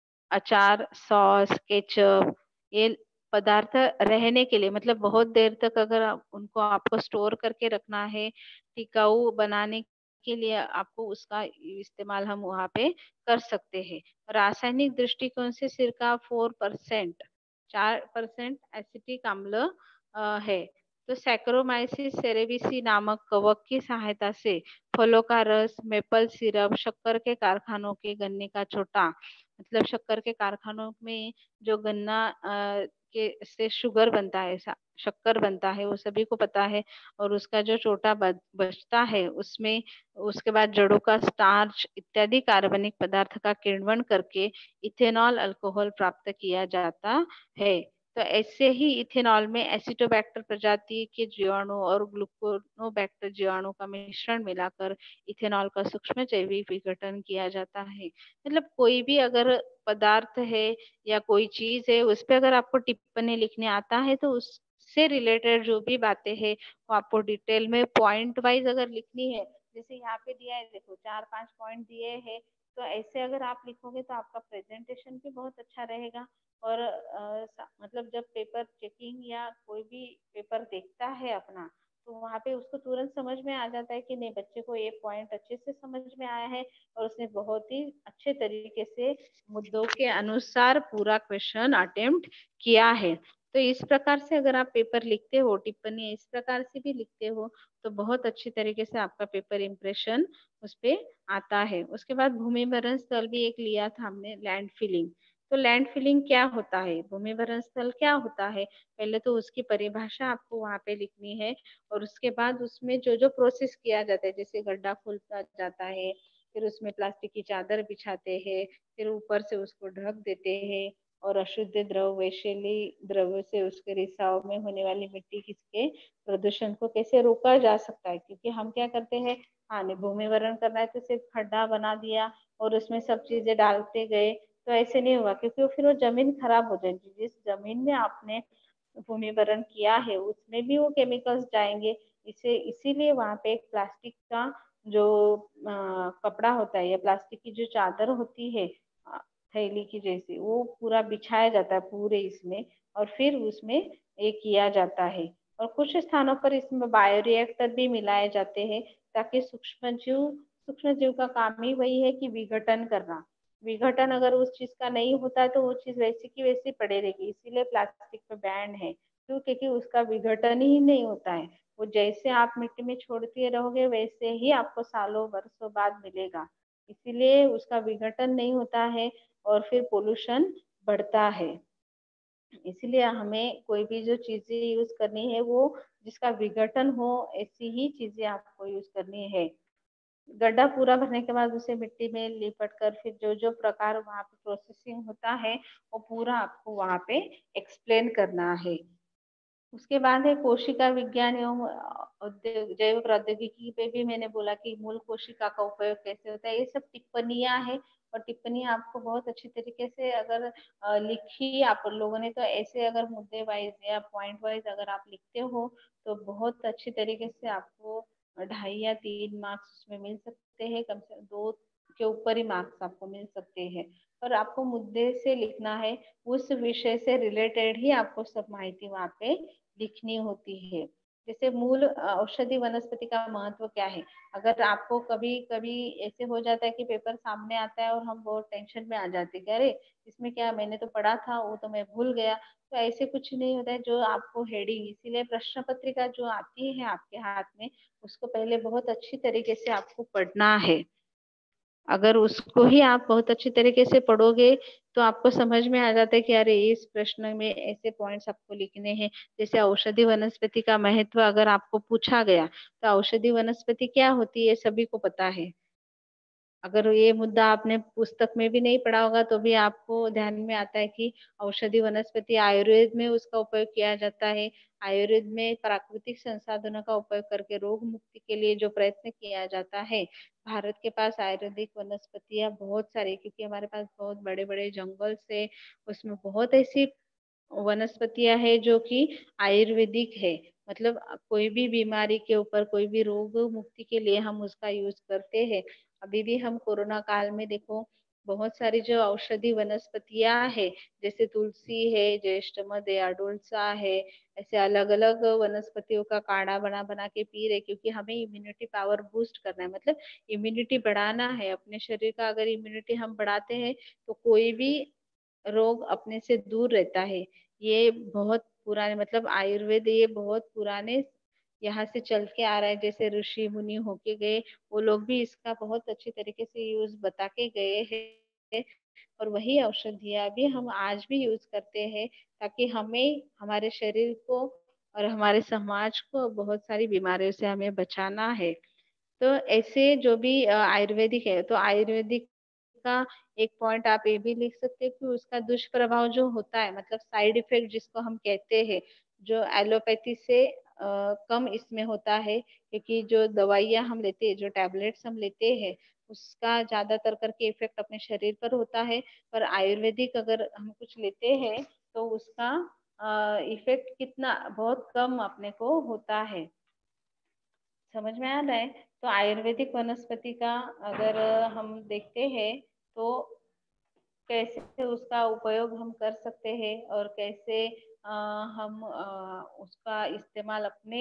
अचार, सॉस, केचप, ये पदार्थ रहने के लिए मतलब बहुत देर तक अगर आप उनको आपको स्टोर करके रखना है, टिकाऊ बनाने के लिए आपको उसका इस्तेमाल हम वहाँ पे कर सकते हैं। रासायनिक दृष्टिकोण से सिरका फोर परसेंट चार परसेंट एसिटिक अम्ल अ, है। तो सैक्रोमाइसिस सेरेविसी नामक कवक की सहायता से फलों का रस, मेपल सिरप, शक्कर के कारखानों के गन्ने का छोटा, मतलब शक्कर के कारखानों में जो गन्ना अ, के से शुगर बनता है, सा- शक्कर बनता है, वो सभी को पता है। और उसका जो छोटा बच- बचता है उसमें उसके बाद जड़ों का स्टार्च इत्यादि कार्बनिक पदार्थ का किण्वन करके इथेनॉल अल्कोहल प्राप्त किया जाता है। तो ऐसे ही इथेनॉल में एसिटोबैक्टर प्रजाति के जीवाणु और ग्लूकोनोबैक्टर जीवाणु का मिश्रण मिलाकर इथेनॉल का सूक्ष्म जैविक विघटन किया जाता है। मतलब कोई भी अगर पदार्थ है या कोई चीज है, उस पे अगर आपको टिप्पणी लिखने आता है तो उससे रिलेटेड जो भी बातें हैं वो आपको डिटेल में पॉइंट वाइज अगर लिखनी है। जैसे यहाँ पे दिया है, देखो चार पांच पॉइंट दिए हैं, तो ऐसे अगर आप लिखोगे तो आपका प्रेजेंटेशन भी बहुत अच्छा रहेगा। और अ, सा- मतलब जब पेपर चेकिंग या कोई भी पेपर देखता है अपना, तो वहाँ पे उसको तुरंत समझ में आ जाता है कि नहीं, बच्चे को ये पॉइंट अच्छे से समझ में आया है, और उसने बहुत ही अच्छे तरीके से मुद्दों के अनुसार पूरा क्वेश्चन अटेम्प्ट किया है। तो इस प्रकार से अगर आप पेपर लिखते हो, टिप्पणी इस प्रकार से भी लिखते हो, तो बहुत अच्छी तरीके से आपका पेपर इम्प्रेशन उस पे आता है। उसके बाद भूमि भरण स्थल भी एक लिया था हमने, लैंड फिलिंग। तो लैंड फिलिंग क्या होता है, भूमि भरण स्थल क्या होता है, पहले तो उसकी परिभाषा आपको वहां पे लिखनी है। और उसके बाद उसमें जो जो प्रोसेस किया जाता है, जैसे गड्ढा खोलता जाता है, फिर उसमें प्लास्टिक की चादर बिछाते हैं, फिर ऊपर से उसको ढक देते हैं, और अशुद्ध द्रव वैशेली द्रव्य से उसके रिसाव में होने वाली मिट्टी किसके प्रदूषण को कैसे रोका जा सकता है। क्योंकि हम क्या करते हैं, हाँ नहीं भूमिवरण करना है तो सिर्फ खड्डा बना दिया और उसमें सब चीजें डालते गए, तो ऐसे नहीं होगा, क्योंकि वो फिर वो जमीन खराब हो जाएगी। जिस जमीन में आपने भूमिवरण किया है उसमें भी वो केमिकल्स जाएंगे। इसे इसीलिए वहां पे एक प्लास्टिक का जो अ, कपड़ा होता है या प्लास्टिक की जो चादर होती है, अ, थैली की जैसी, वो पूरा बिछाया जाता है पूरे इसमें, और फिर उसमें ये किया जाता है। और कुछ स्थानों पर इसमें बायोरिएक्टर भी मिलाए जाते हैं, ताकि सूक्ष्म जीव सूक्ष्म जीव का काम ही वही है कि विघटन करना। विघटन अगर उस चीज का नहीं होता है तो वो चीज वैसी की वैसी पड़े रहेगी। इसीलिए प्लास्टिक पे बैन है, क्यों, क्योंकि उसका विघटन ही नहीं होता है। वो जैसे आप मिट्टी में छोड़ते रहोगे वैसे ही आपको सालों वर्षों बाद मिलेगा। इसीलिए उसका विघटन नहीं होता है, और फिर पोल्यूशन बढ़ता है। इसलिए हमें कोई भी जो चीजें यूज करनी है वो जिसका विघटन हो, ऐसी ही चीजें आपको यूज करनी है। गड्ढा पूरा भरने के बाद उसे मिट्टी में लिपट कर फिर जो जो प्रकार वहाँ पे प्रोसेसिंग होता है वो पूरा आपको वहाँ पे एक्सप्लेन करना है। उसके बाद है कोशिका विज्ञान एवं उद्योग जैव प्रौद्योगिकी पे भी मैंने बोला कि मूल कोशिका का उपयोग कैसे होता है, ये सब टिप्पणियां है। और टिप्पणियां आपको बहुत अच्छी तरीके से अगर अ, लिखी आप लोगों ने, तो ऐसे अगर मुद्दे वाइज या पॉइंट वाइज अगर आप लिखते हो तो बहुत अच्छी तरीके से आपको ढाई या तीन मार्क्स उसमें मिल सकते हैं, कम से कम दो के ऊपर ही मार्क्स आपको मिल सकते हैं। पर आपको मुद्दे से लिखना है, उस विषय से रिलेटेड ही आपको सब माहिती वहाँ पे लिखनी होती है। जैसे मूल औषधि वनस्पति का महत्व क्या है। अगर आपको कभी कभी ऐसे हो जाता है कि पेपर सामने आता है और हम बहुत टेंशन में आ जाते हैं कि अरे इसमें क्या, मैंने तो पढ़ा था वो तो मैं भूल गया। तो ऐसे कुछ नहीं होता है, जो आपको हेडिंग, इसीलिए प्रश्न पत्रिका जो आती है आपके हाथ में, उसको पहले बहुत अच्छी तरीके से आपको पढ़ना है। अगर उसको ही आप बहुत अच्छी तरीके से पढ़ोगे तो आपको समझ में आ जाता है कि अरे इस प्रश्न में ऐसे पॉइंट्स आपको लिखने हैं। जैसे औषधि वनस्पति का महत्व अगर आपको पूछा गया तो औषधि वनस्पति क्या होती है सभी को पता है। अगर ये मुद्दा आपने पुस्तक में भी नहीं पढ़ा होगा तो भी आपको ध्यान में आता है कि औषधि वनस्पति आयुर्वेद में उसका उपयोग किया जाता है। आयुर्वेद में प्राकृतिक संसाधनों का उपयोग करके रोग मुक्ति के लिए जो प्रयत्न किया जाता है। भारत के पास आयुर्वेदिक वनस्पतियां बहुत सारी, क्योंकि हमारे पास बहुत बड़े बड़े जंगल से, उसमें बहुत ऐसी वनस्पतियां है जो कि आयुर्वेदिक है। मतलब कोई भी बीमारी के ऊपर, कोई भी रोग मुक्ति के लिए हम उसका यूज करते हैं। अभी भी हम कोरोना काल में देखो, बहुत सारी जो औषधि वनस्पतियां है, जैसे तुलसी है, ज्येष्ठ मध है, अडुलसा है, ऐसे अलग अलग वनस्पतियों का काढ़ा बना बना के पी रहे, क्योंकि हमें इम्यूनिटी पावर बूस्ट करना है। मतलब इम्यूनिटी बढ़ाना है अपने शरीर का। अगर इम्यूनिटी हम बढ़ाते हैं तो कोई भी रोग अपने से दूर रहता है। ये बहुत पुराने, मतलब आयुर्वेद ये बहुत पुराने यहाँ से चल के आ रहा है। जैसे ऋषि मुनि होके गए, वो लोग भी इसका बहुत अच्छी तरीके से यूज बता के गए हैं। और वही औषधियाँ भी हम आज भी यूज करते हैं, ताकि हमें, हमारे शरीर को और हमारे समाज को बहुत सारी बीमारियों से हमें बचाना है। तो ऐसे जो भी अ, आयुर्वेदिक है, तो आयुर्वेदिक का एक पॉइंट आप ये भी लिख सकते हैं कि उसका दुष्प्रभाव जो होता है, मतलब साइड इफेक्ट जिसको हम कहते हैं, जो एलोपैथी से अ, कम इसमें होता है। क्योंकि जो दवाइयाँ हम लेते हैं, जो टैबलेट्स हम लेते हैं, उसका ज्यादातर करके इफेक्ट अपने शरीर पर होता है। पर आयुर्वेदिक अगर हम कुछ लेते हैं तो उसका इफेक्ट कितना बहुत कम अपने को होता है। समझ में आ रहा है। तो आयुर्वेदिक वनस्पति का अगर हम देखते हैं तो कैसे उसका उपयोग हम कर सकते हैं और कैसे अ, हम अ, उसका इस्तेमाल अपने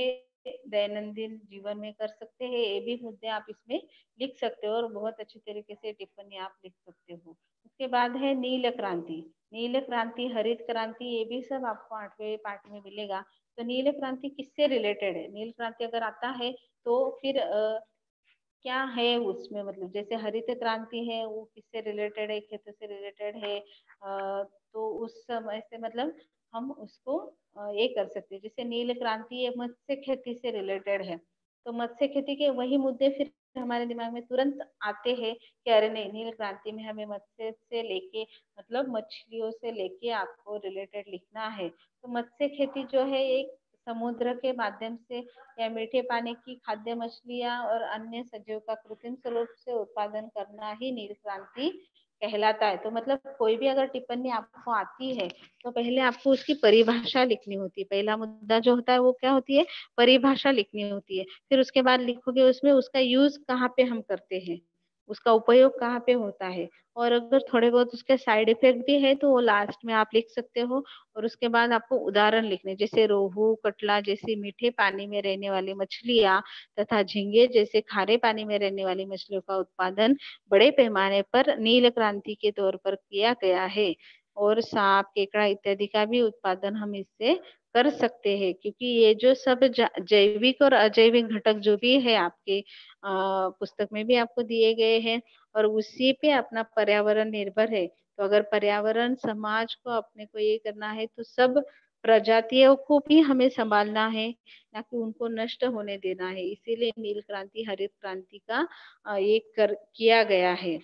दैनंदिन जीवन में कर सकते हैं, ये भी मुद्दे आप इसमें लिख सकते हो और बहुत अच्छी तरीके से टिप्पणी आप लिख सकते हो। उसके बाद है नील क्रांति। नील क्रांति, हरित क्रांति, ये भी सब आपको आठवें पाठ में मिलेगा। तो नील क्रांति किससे रिलेटेड है? नील क्रांति अगर आता है तो फिर अ, क्या है उसमें, मतलब जैसे हरित क्रांति है वो किससे रिलेटेड है, खेतों से रिलेटेड है। अ, तो उस समय से मतलब हम उसको अ, ये कर सकते हैं। जैसे नील क्रांति है मत्स्य खेती से रिलेटेड है, तो मत्स्य खेती के वही मुद्दे फिर हमारे दिमाग में तुरंत आते हैं कि अरे नहीं, नील क्रांति में हमें मत्स्य से लेके, मतलब मछलियों से लेके आपको रिलेटेड लिखना है। तो मत्स्य खेती जो है एक समुद्र के माध्यम से या मीठे पानी की खाद्य मछलियां और अन्य सजीव का कृत्रिम स्वरूप से उत्पादन करना ही नील क्रांति कहलाता है। तो मतलब कोई भी अगर टिप्पणी आपको आती है तो पहले आपको उसकी परिभाषा लिखनी होती है। पहला मुद्दा जो होता है वो क्या होती है, परिभाषा लिखनी होती है। फिर उसके बाद लिखोगे उसमें उसका यूज कहाँ पे हम करते हैं, उसका उपयोग कहाँ पे होता है। और अगर थोड़े बहुत उसके साइड इफेक्ट भी है तो वो लास्ट में आप लिख सकते हो। और उसके बाद आपको उदाहरण लिखने, जैसे रोहू, कटला जैसी मीठे पानी में रहने वाली मछलियां तथा झींगे जैसे खारे पानी में रहने वाली मछलियों का उत्पादन बड़े पैमाने पर नील क्रांति के तौर पर किया गया है। और सांप, केकड़ा इत्यादि का भी उत्पादन हम इससे कर सकते हैं, क्योंकि ये जो सब जैविक और अजैविक घटक जो भी है आपके अ, पुस्तक में भी आपको दिए गए हैं, और उसी पे अपना पर्यावरण निर्भर है। तो अगर पर्यावरण समाज को अपने को ये करना है तो सब प्रजातियों को भी हमें संभालना है, ना कि उनको नष्ट होने देना है। इसीलिए नील क्रांति, हरित क्रांति का ये कर किया गया है।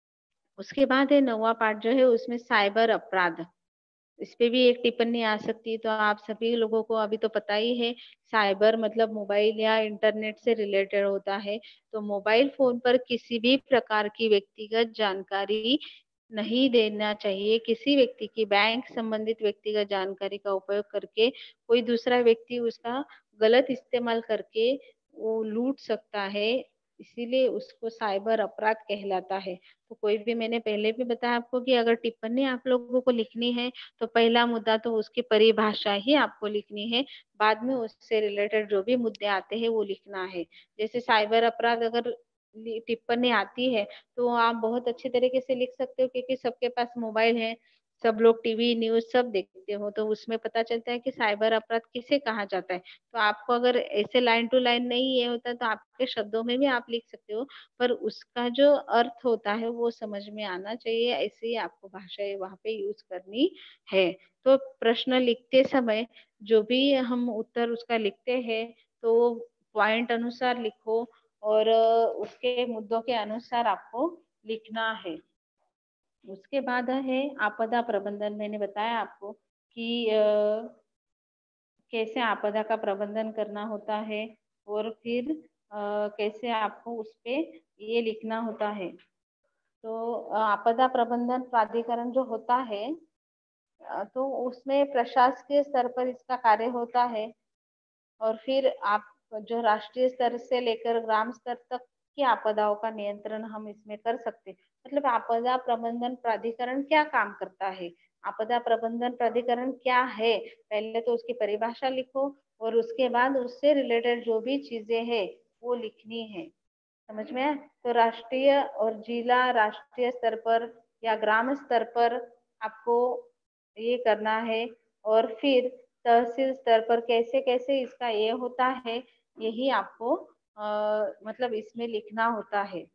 उसके बाद है नौवा पाठ जो है, उसमें साइबर अपराध, इस पे भी एक टिप्पणी आ सकती है। तो आप सभी लोगों को अभी तो पता ही है, साइबर मतलब मोबाइल या इंटरनेट से रिलेटेड होता है। तो मोबाइल फोन पर किसी भी प्रकार की व्यक्तिगत जानकारी नहीं देना चाहिए। किसी व्यक्ति की बैंक संबंधित व्यक्तिगत जानकारी का उपयोग करके कोई दूसरा व्यक्ति उसका गलत इस्तेमाल करके वो लूट सकता है, इसीलिए उसको साइबर अपराध कहलाता है। तो कोई भी, मैंने पहले भी बताया आपको कि अगर टिप्पणी आप लोगों को लिखनी है तो पहला मुद्दा तो उसकी परिभाषा ही आपको लिखनी है, बाद में उससे रिलेटेड जो भी मुद्दे आते हैं वो लिखना है। जैसे साइबर अपराध अगर टिप्पणी आती है तो आप बहुत अच्छे तरीके से लिख सकते हो, क्योंकि सबके पास मोबाइल है, सब लोग टीवी न्यूज सब देखते हो, तो उसमें पता चलता है कि साइबर अपराध किसे कहा जाता है। तो आपको अगर ऐसे लाइन टू लाइन नहीं ये होता तो आपके शब्दों में भी आप लिख सकते हो, पर उसका जो अर्थ होता है वो समझ में आना चाहिए, ऐसे ही आपको भाषा वहां पे यूज करनी है। तो प्रश्न लिखते समय जो भी हम उत्तर उसका लिखते हैं तो पॉइंट अनुसार लिखो, और उसके मुद्दों के अनुसार आपको लिखना है। उसके बाद है आपदा प्रबंधन। मैंने बताया आपको कि अ, कैसे आपदा का प्रबंधन करना होता है, और फिर अ, कैसे आपको उस पे ये लिखना होता है। तो अ, आपदा प्रबंधन प्राधिकरण जो होता है, अ, तो उसमें प्रशासकीय स्तर पर इसका कार्य होता है, और फिर आप जो राष्ट्रीय स्तर से लेकर ग्राम स्तर तक की आपदाओं का नियंत्रण हम इसमें कर सकते हैं। मतलब आपदा प्रबंधन प्राधिकरण क्या काम करता है, आपदा प्रबंधन प्राधिकरण क्या है, पहले तो उसकी परिभाषा लिखो, और उसके बाद उससे रिलेटेड जो भी चीजें हैं वो लिखनी है। समझ में आया? तो राष्ट्रीय और जिला राष्ट्रीय स्तर पर या ग्राम स्तर पर आपको ये करना है, और फिर तहसील स्तर पर कैसे कैसे इसका ये होता है, यही आपको आ, मतलब इसमें लिखना होता है।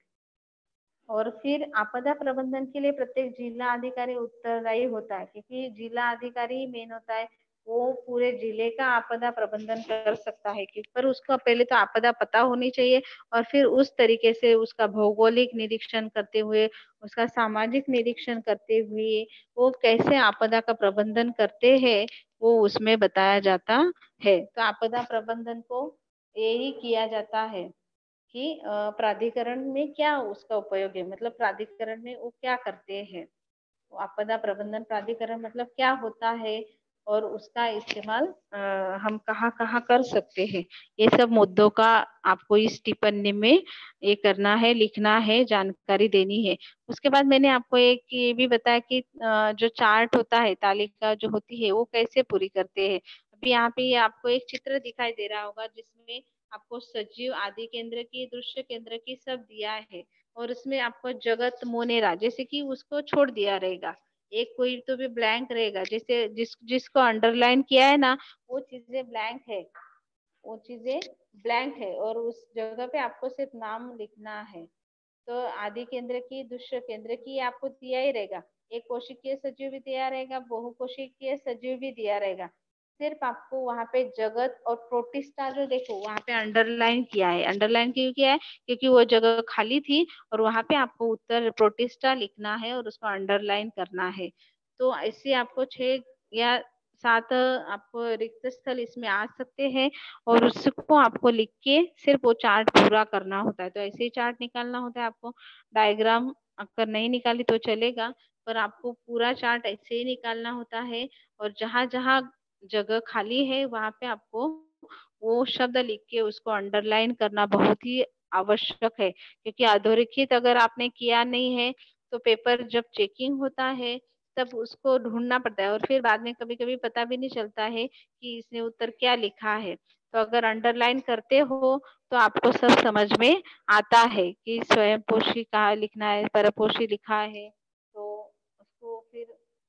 और फिर आपदा प्रबंधन के लिए प्रत्येक जिला अधिकारी उत्तरदायी होता है, क्योंकि जिला अधिकारी ही मेन होता है, वो पूरे जिले का आपदा प्रबंधन कर सकता है। कि पर उसको पहले तो आपदा पता होनी चाहिए, और फिर उस तरीके से उसका भौगोलिक निरीक्षण करते हुए, उसका सामाजिक निरीक्षण करते हुए वो कैसे आपदा का प्रबंधन करते हैं वो उसमें बताया जाता है। तो आपदा प्रबंधन को यही किया जाता है कि अ, प्राधिकरण में क्या उसका उपयोग है, मतलब प्राधिकरण में वो क्या करते हैं। तो आपदा प्रबंधन प्राधिकरण मतलब क्या होता है, और उसका इस्तेमाल अ, हम कहाँ कहाँ कर सकते हैं, ये सब मुद्दों का आपको इस टिप्पणी में ये करना है, लिखना है, जानकारी देनी है। उसके बाद मैंने आपको एक ये भी बताया कि अ, जो चार्ट होता है, तालिका जो होती है वो कैसे पूरी करते हैं। अभी यहाँ पे आपको एक चित्र दिखाई दे रहा होगा जिसमें आपको सजीव, आदि केंद्र की, दृश्य केंद्र की सब दिया है, और उसमें आपको जगत मोनेरा जैसे कि उसको छोड़ दिया रहेगा, एक कोई तो भी ब्लैंक रहेगा, जैसे जिस जिसको अंडरलाइन किया है ना वो चीजें ब्लैंक है, वो चीजें ब्लैंक है, और उस जगह पे आपको सिर्फ नाम लिखना है। तो आदि केंद्र की, दुष्य केंद्र की आपको दिया ही रहेगा, एक कोशिकीय सजीव भी दिया रहेगा, बहुकोशिकीय सजीव भी दिया रहेगा। सिर्फ आपको वहां पे जगत और प्रोटिस्टा जो देखो वहां पे अंडरलाइन किया है, अंडरलाइन क्यों किया है, क्योंकि वो जगह खाली थी, और वहां पे आपको उत्तर प्रोटिस्टा लिखना है और उसको अंडरलाइन करना है। तो ऐसे आपको छह या सात आपको रिक्त स्थल इसमें आ सकते हैं, और उसको आपको लिख के सिर्फ वो चार्ट पूरा करना होता है। तो ऐसे ही चार्ट निकालना होता है आपको, डायग्राम अगर नहीं निकाली तो चलेगा, पर आपको पूरा चार्ट ऐसे ही निकालना होता है। और जहां जहां जगह खाली है वहां पे आपको वो शब्द लिख के उसको अंडरलाइन करना बहुत ही आवश्यक है, क्योंकि अधोरेखित अगर आपने किया नहीं है तो पेपर जब चेकिंग होता है तब उसको ढूंढना पड़ता है, और फिर बाद में कभी कभी पता भी नहीं चलता है कि इसने उत्तर क्या लिखा है। तो अगर अंडरलाइन करते हो तो आपको सब समझ में आता है कि स्वयं पोषी कहाँ लिखना है, परपोषी लिखा है तो उसको फिर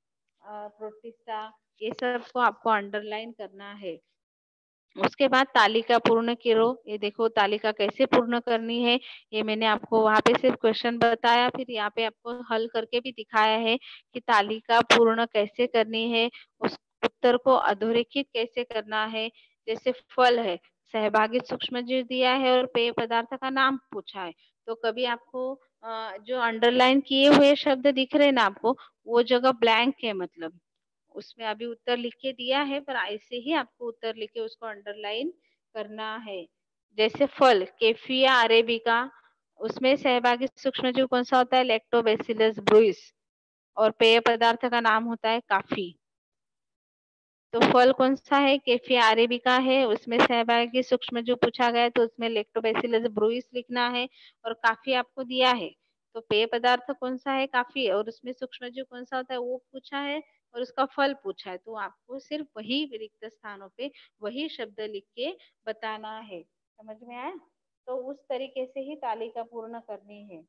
प्रोटिस्टा, ये सब को आपको अंडरलाइन करना है। उसके बाद तालिका पूर्ण करो, ये देखो तालिका कैसे पूर्ण करनी है, ये मैंने आपको वहां पे सिर्फ क्वेश्चन बताया, फिर यहाँ पे आपको हल करके भी दिखाया है कि तालिका पूर्ण कैसे करनी है, उस उत्तर को अधोरेखित कैसे करना है। जैसे फल है, सहभागी सूक्ष्मजीव दिया है और पेय पदार्थ का नाम पूछा है, तो कभी आपको अ, जो अंडरलाइन किए हुए शब्द दिख रहे हैं ना आपको, वो जगह ब्लैंक है, मतलब उसमें अभी उत्तर लिख के दिया है, पर ऐसे ही आपको उत्तर लिख के उसको अंडरलाइन करना है। जैसे फल केफिया अरेबिका, उसमें सहभागी सूक्ष्मजीव कौन सा होता है, लैक्टोबैसिलस ब्रुइस, और पेय पदार्थ का नाम होता है काफी। तो फल कौन सा है? कैफिया अरेबिका है, उसमें सहभागी सूक्ष्म जो पूछा गया है तो उसमें लैक्टोबैसिलस ब्रूइस लिखना है और काफी आपको दिया है। तो पेय पदार्थ कौन सा है? काफी, और उसमें सूक्ष्म जीव कौन सा होता है वो पूछा है, और उसका फल पूछा है। तो आपको सिर्फ वही रिक्त स्थानों पे वही शब्द लिख के बताना है। समझ में आया? तो उस तरीके से ही तालिका पूर्ण करनी है।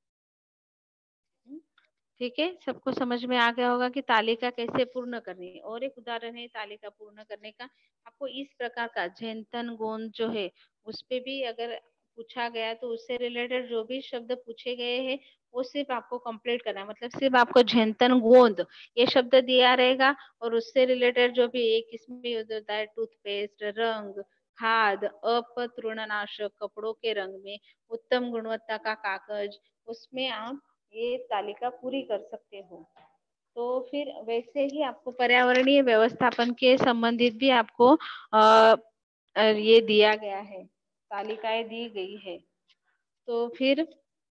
ठीक है, सबको समझ में आ गया होगा कि तालिका कैसे पूर्ण करनी है। और एक उदाहरण है तालिका पूर्ण करने का, आपको इस प्रकार का झेंतन गोंद जो है उस पे भी अगर पूछा गया तो उससे रिलेटेड जो भी शब्द पूछे गए हैं वो सिर्फ आपको कंप्लीट करना है। मतलब सिर्फ आपको झेंतन गोंद ये शब्द दिया रहेगा और उससे रिलेटेड जो भी एक इसमें यूज होता है टूथपेस्ट, रंग, खाद, अपतृणनाशक, कपड़ों के रंग में, उत्तम गुणवत्ता का कागज, उसमें आप ये तालिका पूरी कर सकते हो। तो फिर वैसे ही आपको पर्यावरणीय व्यवस्थापन के संबंधित भी आपको आ, ये दिया गया है, तालिकाएं दी गई है। तो फिर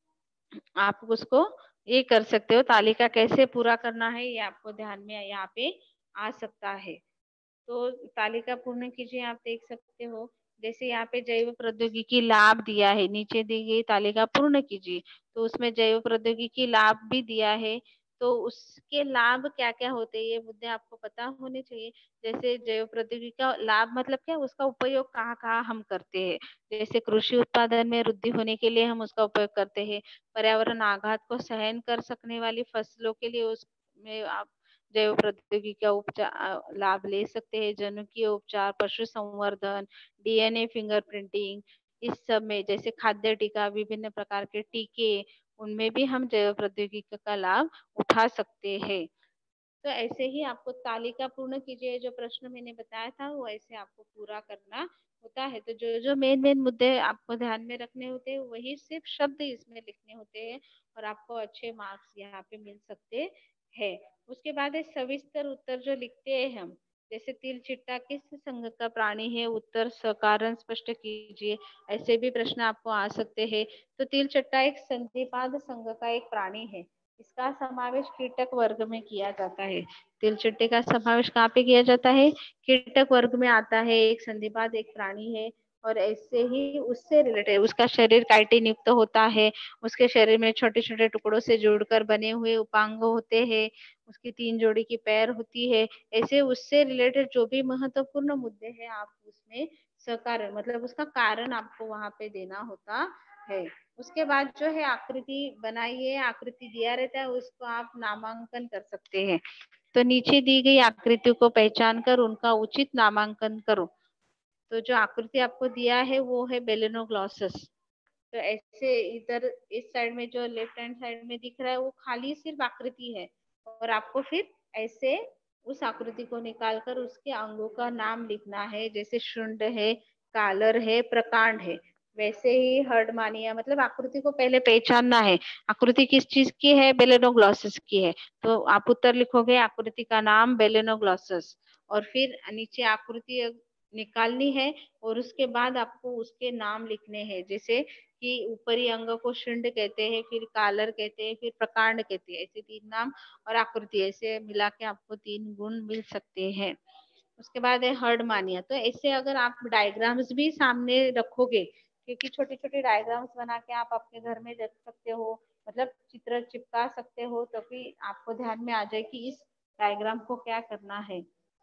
आप उसको ये कर सकते हो, तालिका कैसे पूरा करना है ये आपको ध्यान में यहाँ पे आ सकता है। तो तालिका पूर्ण कीजिए। आप देख सकते हो जैसे यहाँ पे जैव प्रौद्योगिकी लाभ दिया है, नीचे दी गई तालिका पूर्ण कीजिए, तो उसमें जैव प्रौद्योगिकी लाभ भी दिया है। तो उसके लाभ क्या क्या होते हैं ये मुद्दे आपको पता होने चाहिए। जैसे जैव प्रौद्योगिकी का लाभ मतलब क्या, उसका उपयोग कहाँ कहाँ हम करते हैं। जैसे कृषि उत्पादन में वृद्धि होने के लिए हम उसका उपयोग करते हैं। पर्यावरण आघात को सहन कर सकने वाली फसलों के लिए उसमें आप जैव प्रौद्योगिकी का उपचार लाभ ले सकते हैं। जनुकीय उपचार, पशु संवर्धन, डीएनए फिंगरप्रिंटिंग, इस सब में जैसे खाद्य टीका, विभिन्न प्रकार के टीके, उनमें भी हम जैव प्रौद्योगिकी का लाभ उठा सकते हैं। तो ऐसे ही आपको तालिका पूर्ण कीजिए, जो प्रश्न मैंने बताया था वो ऐसे आपको पूरा करना होता है। तो जो जो मेन मेन मुद्दे आपको ध्यान में रखने होते हैं वही सिर्फ शब्द इसमें लिखने होते हैं और आपको अच्छे मार्क्स यहाँ पे मिल सकते हैं। उसके बाद है सविस्तर उत्तर जो लिखते हैं हम, जैसे तिल चिट्टा किस संघ का प्राणी है, उत्तर सकारण स्पष्ट कीजिए, ऐसे भी प्रश्न आपको आ सकते हैं। तो तिल चिट्टा एक संधिपाद संघ का एक प्राणी है, इसका समावेश कीटक वर्ग में किया जाता है। तिलचट्टे का समावेश कहाँ पे किया जाता है? कीटक वर्ग में आता है। एक संधिपाद एक प्राणी है और ऐसे ही उससे रिलेटेड उसका शरीर काइटिन युक्त होता है। उसके शरीर में छोटे छोटे टुकड़ों से जुड़कर बने हुए उपांग होते हैं। उसकी तीन जोड़ी की पैर होती है। ऐसे उससे रिलेटेड जो भी महत्वपूर्ण मुद्दे हैं आप उसमें सकारण मतलब उसका कारण आपको वहां पे देना होता है। उसके बाद जो है आकृति बनाइए, आकृति दिया रहता है उसको आप नामांकन कर सकते हैं। तो नीचे दी गई आकृतियों को पहचान कर उनका उचित नामांकन करो। तो जो आकृति आपको दिया है वो है बेलेनोग्लॉसस। तो ऐसे इधर इस साइड में जो लेफ्ट हैंड साइड में दिख रहा है वो खाली सिर्फ आकृति है और आपको फिर ऐसे उस आकृति को निकालकर उसके अंगों का नाम लिखना है। जैसे शुंड है, कालर है, प्रकांड है, वैसे ही हर्डमानिया मतलब आकृति को पहले पहचानना है। आकृति किस चीज की है? बेलेनोग्लॉसस की है। तो आप उत्तर लिखोगे आकृति का नाम बेलेनोग्लॉसस और फिर नीचे आकृति निकालनी है और उसके बाद आपको उसके नाम लिखने हैं। जैसे कि ऊपरी अंग को शुंड कहते हैं, फिर कालर कहते हैं, फिर प्रकांड कहते हैं, ऐसे तीन नाम और आकृति ऐसे मिला के आपको तीन गुण मिल सकते हैं। उसके बाद है हर्डमानिया। तो ऐसे अगर आप डायग्राम्स भी सामने रखोगे, क्योंकि छोटे छोटे डायग्राम्स बना के आप अपने घर में रख सकते हो, मतलब चित्र चिपका सकते हो, तो फिर आपको ध्यान में आ जाए कि इस डायग्राम को क्या करना है।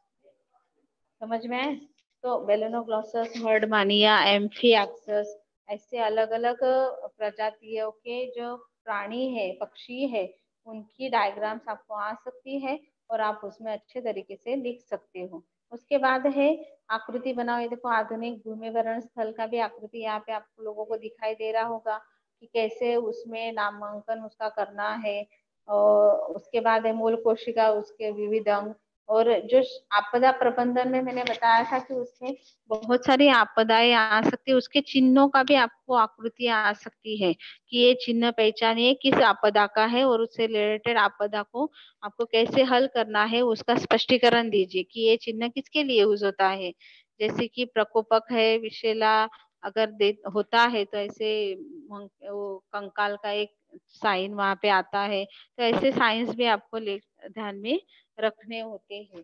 समझ में आए? तो बेलेनोग्लॉसस, हर्डमानिया, एम्फिएक्सस, ऐसे अलग अलग प्रजातियों के जो प्राणी है, पक्षी है, उनकी डायग्राम्स आपको आ सकती है और आप उसमें अच्छे तरीके से लिख सकते हो। उसके बाद है आकृति बनाओ। ये देखो आधुनिक भूमिवरण स्थल का भी आकृति यहाँ पे आप लोगों को दिखाई दे रहा होगा कि कैसे उसमें नामांकन उसका करना है। और उसके बाद है मूल कोशिका, उसके विविध अंग। और जो आपदा प्रबंधन में मैंने बताया था कि उसमें बहुत सारी आपदाएं आ सकती है, उसके चिन्हों का भी आपको आकृतियां आ सकती है कि ये चिन्ह पहचानिए किस आपदा का है और उससे रिलेटेड आपदा को आपको कैसे हल करना है उसका स्पष्टीकरण दीजिए कि ये चिन्ह किसके लिए यूज होता है। जैसे कि प्रकोपक है, विषैला अगर दे होता है तो ऐसे वो कंकाल का एक साइन वहां पे आता है। तो ऐसे साइंस भी आपको ध्यान में रखने होते हैं।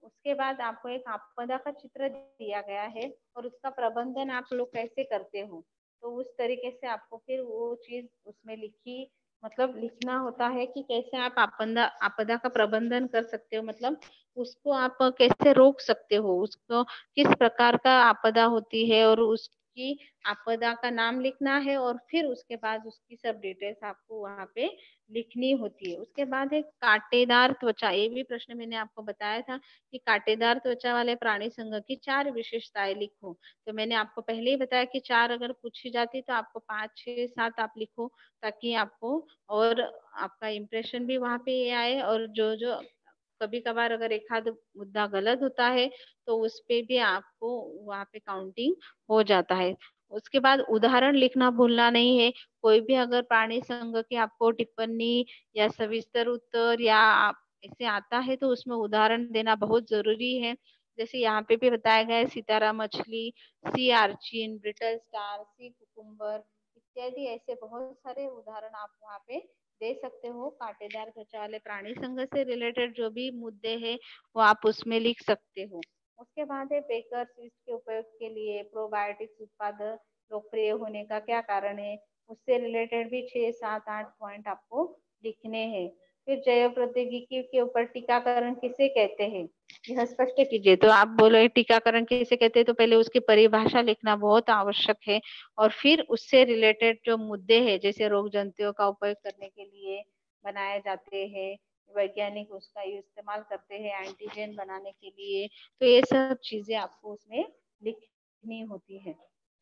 उसके बाद आपको एक आपदा का चित्र दिया गया है और उसका प्रबंधन आप लोग कैसे करते हो, तो उस तरीके से आपको फिर वो चीज उसमें लिखी, मतलब लिखना होता है कि कैसे आप आपदा आपदा का प्रबंधन कर सकते हो, मतलब उसको आप कैसे रोक सकते हो, उसको किस प्रकार का आपदा होती है और उसकी आपदा का नाम लिखना है और फिर उसके बाद उसकी सब डिटेल्स आपको वहां पे लिखनी होती है। उसके बाद है कांटेदार त्वचा, ये भी प्रश्न मैंने आपको बताया था कि कांटेदार त्वचा वाले प्राणी संघ की चार विशेषताएं लिखो। तो मैंने आपको पहले ही बताया कि चार अगर पूछी जाती तो आपको पाँच छह सात आप लिखो, ताकि आपको और आपका इम्प्रेशन भी वहां पे ये आए, और जो जो कभी कभार अगर एक आध मुद्दा गलत होता है तो उस पे भी आपको वहां पे काउंटिंग हो जाता है। उसके बाद उदाहरण लिखना भूलना नहीं है। कोई भी अगर प्राणी संघ की आपको टिप्पणी या सविस्तर उत्तर या आप ऐसे आता है तो उसमें उदाहरण देना बहुत जरूरी है। जैसे यहाँ पे भी बताया गया है सितारा मछली, sea urchin, brittle star, sea cucumber इत्यादि, ऐसे बहुत सारे उदाहरण आप वहाँ पे दे सकते हो। कांटेदार त्वचा वाले प्राणी संघ से रिलेटेड जो भी मुद्दे हैं वो आप उसमें लिख सकते हो। उसके बाद है बेकर यीस्ट के उपयोग के लिए प्रोबायोटिक्स उत्पाद लोकप्रिय होने का क्या कारण है, उससे रिलेटेड भी छह सात आठ पॉइंट आपको लिखने हैं। फिर जैव प्रौद्योगिकी के ऊपर टीकाकरण किसे कहते हैं, यह स्पष्ट कीजिए। तो आप बोलो टीकाकरण किसे कहते हैं, तो पहले उसकी परिभाषा लिखना बहुत आवश्यक है, और फिर उससे रिलेटेड जो मुद्दे हैं जैसे रोग जंतुओं का उपयोग करने के लिए बनाए जाते हैं, वैज्ञानिक उसका इस्तेमाल करते हैं एंटीजन बनाने के लिए, तो ये सब चीजें आपको उसमें लिखनी होती है।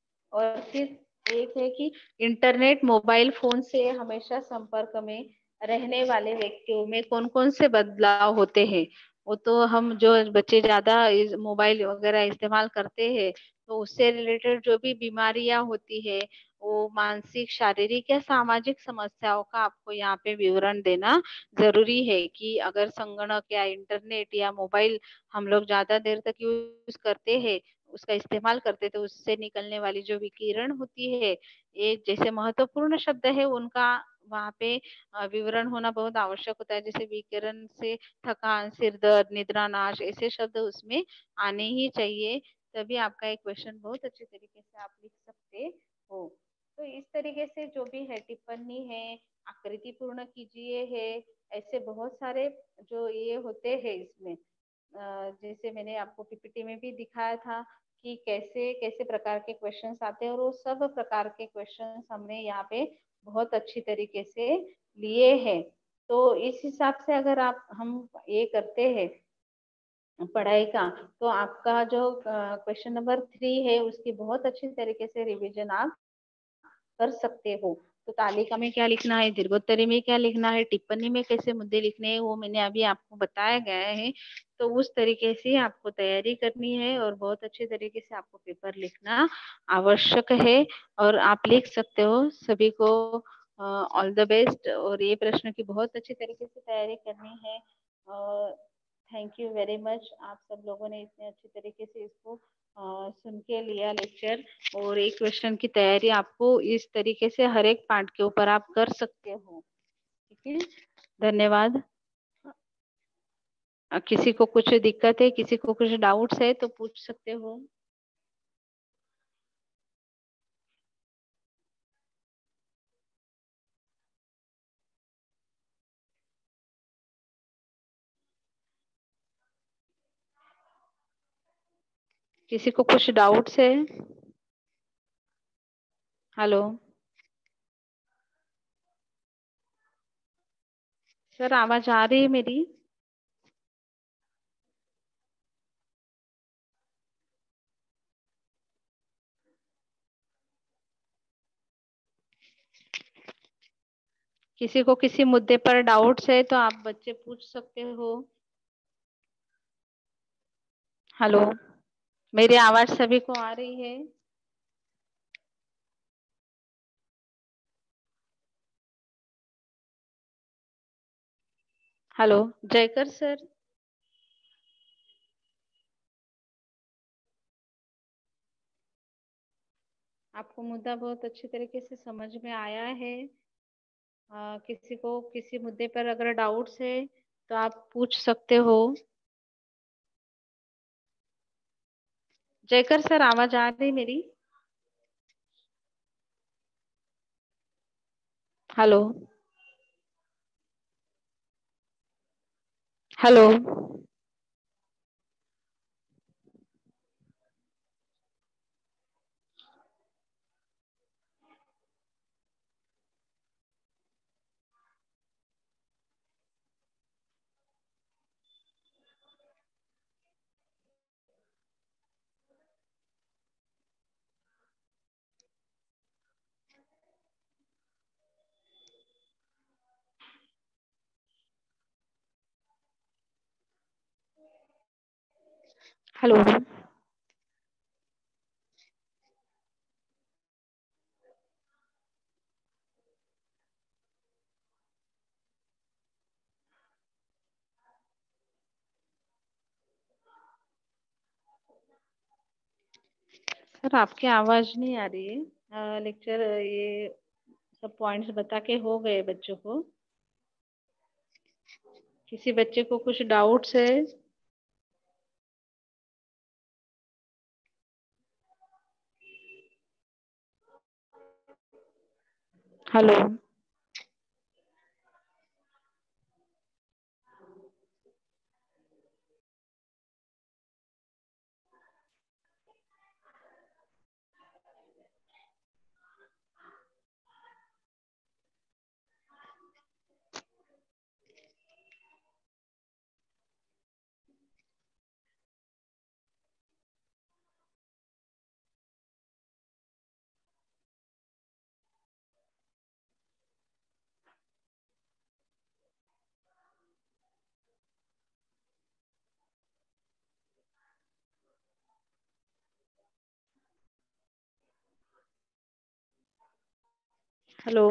और फिर एक है कि इंटरनेट मोबाइल फोन से हमेशा संपर्क में रहने वाले व्यक्तियों में कौन कौन से बदलाव होते हैं। वो तो हम जो बच्चे ज्यादा मोबाइल वगैरह इस्तेमाल करते हैं तो उससे रिलेटेड जो भी बीमारियां होती है वो मानसिक शारीरिक या सामाजिक समस्याओं का आपको यहाँ पे विवरण देना जरूरी है। कि अगर संगणक या इंटरनेट या मोबाइल हम लोग ज्यादा देर तक यूज करते हैं, उसका इस्तेमाल करते तो उससे निकलने वाली जो विकिरण होती है, ये जैसे महत्वपूर्ण शब्द है उनका वहाँ पे विवरण होना बहुत आवश्यक होता है। जैसे विकिरण से थकान, सिर दर्द, निद्रा नाश, ऐसे शब्द उसमें आने ही चाहिए, तभी आपका एक क्वेश्चन बहुत अच्छे तरीके से आप लिख सकते हो। तो इस तरीके से जो भी है टिप्पणी है, आकृति पूर्ण कीजिए है, ऐसे बहुत सारे जो ये होते हैं इसमें, जैसे मैंने आपको पीपीटी में भी दिखाया था कि कैसे कैसे प्रकार के क्वेश्चंस आते हैं, और वो सब प्रकार के क्वेश्चंस हमने यहाँ पे बहुत अच्छी तरीके से लिए हैं। तो इस हिसाब से अगर आप हम ये करते हैं पढ़ाई का, तो आपका जो क्वेश्चन नंबर थ्री है उसकी बहुत अच्छी तरीके से रिवीजन आप कर सकते हो। तो तालिका में क्या लिखना है, दीर्घोत्तरी में क्या लिखना है, टिप्पणी में कैसे मुद्दे लिखने हैं, वो मैंने अभी आपको बताया गया है। तो उस तरीके से आपको तैयारी करनी है और बहुत अच्छे तरीके से आपको पेपर लिखना आवश्यक है, और आप लिख सकते हो। सभी को ऑल द बेस्ट, और ये प्रश्न की बहुत अच्छी तरीके से तैयारी करनी है। और थैंक यू वेरी मच, आप सब लोगों ने इतने अच्छे तरीके से इसको अ, सुन के लिया लेक्चर। और एक क्वेश्चन की तैयारी आपको इस तरीके से हर एक पार्ट के ऊपर आप कर सकते हो। ठीक है, धन्यवाद। अ, किसी को कुछ दिक्कत है, किसी को कुछ डाउट्स है तो पूछ सकते हो। किसी को कुछ डाउट्स है? हेलो सर, आवाज आ रही है मेरी? किसी को किसी मुद्दे पर डाउट्स है तो आप बच्चे पूछ सकते हो। हेलो, मेरी आवाज सभी को आ रही है? हेलो जयकर सर, आपको मुद्दा बहुत अच्छी तरीके से समझ में आया है? आ, किसी को किसी मुद्दे पर अगर डाउट्स है तो आप पूछ सकते हो। जयकर सर, आवाज आ रही मेरी? हेलो। हेलो। हेलो। सर, आपकी आवाज नहीं आ रही है। लेक्चर ये सब पॉइंट्स बता के हो गए बच्चों को। किसी बच्चे को कुछ डाउट्स है? हेलो। हेलो।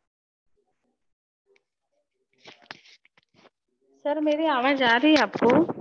सर, मेरी आवाज आ रही है आपको?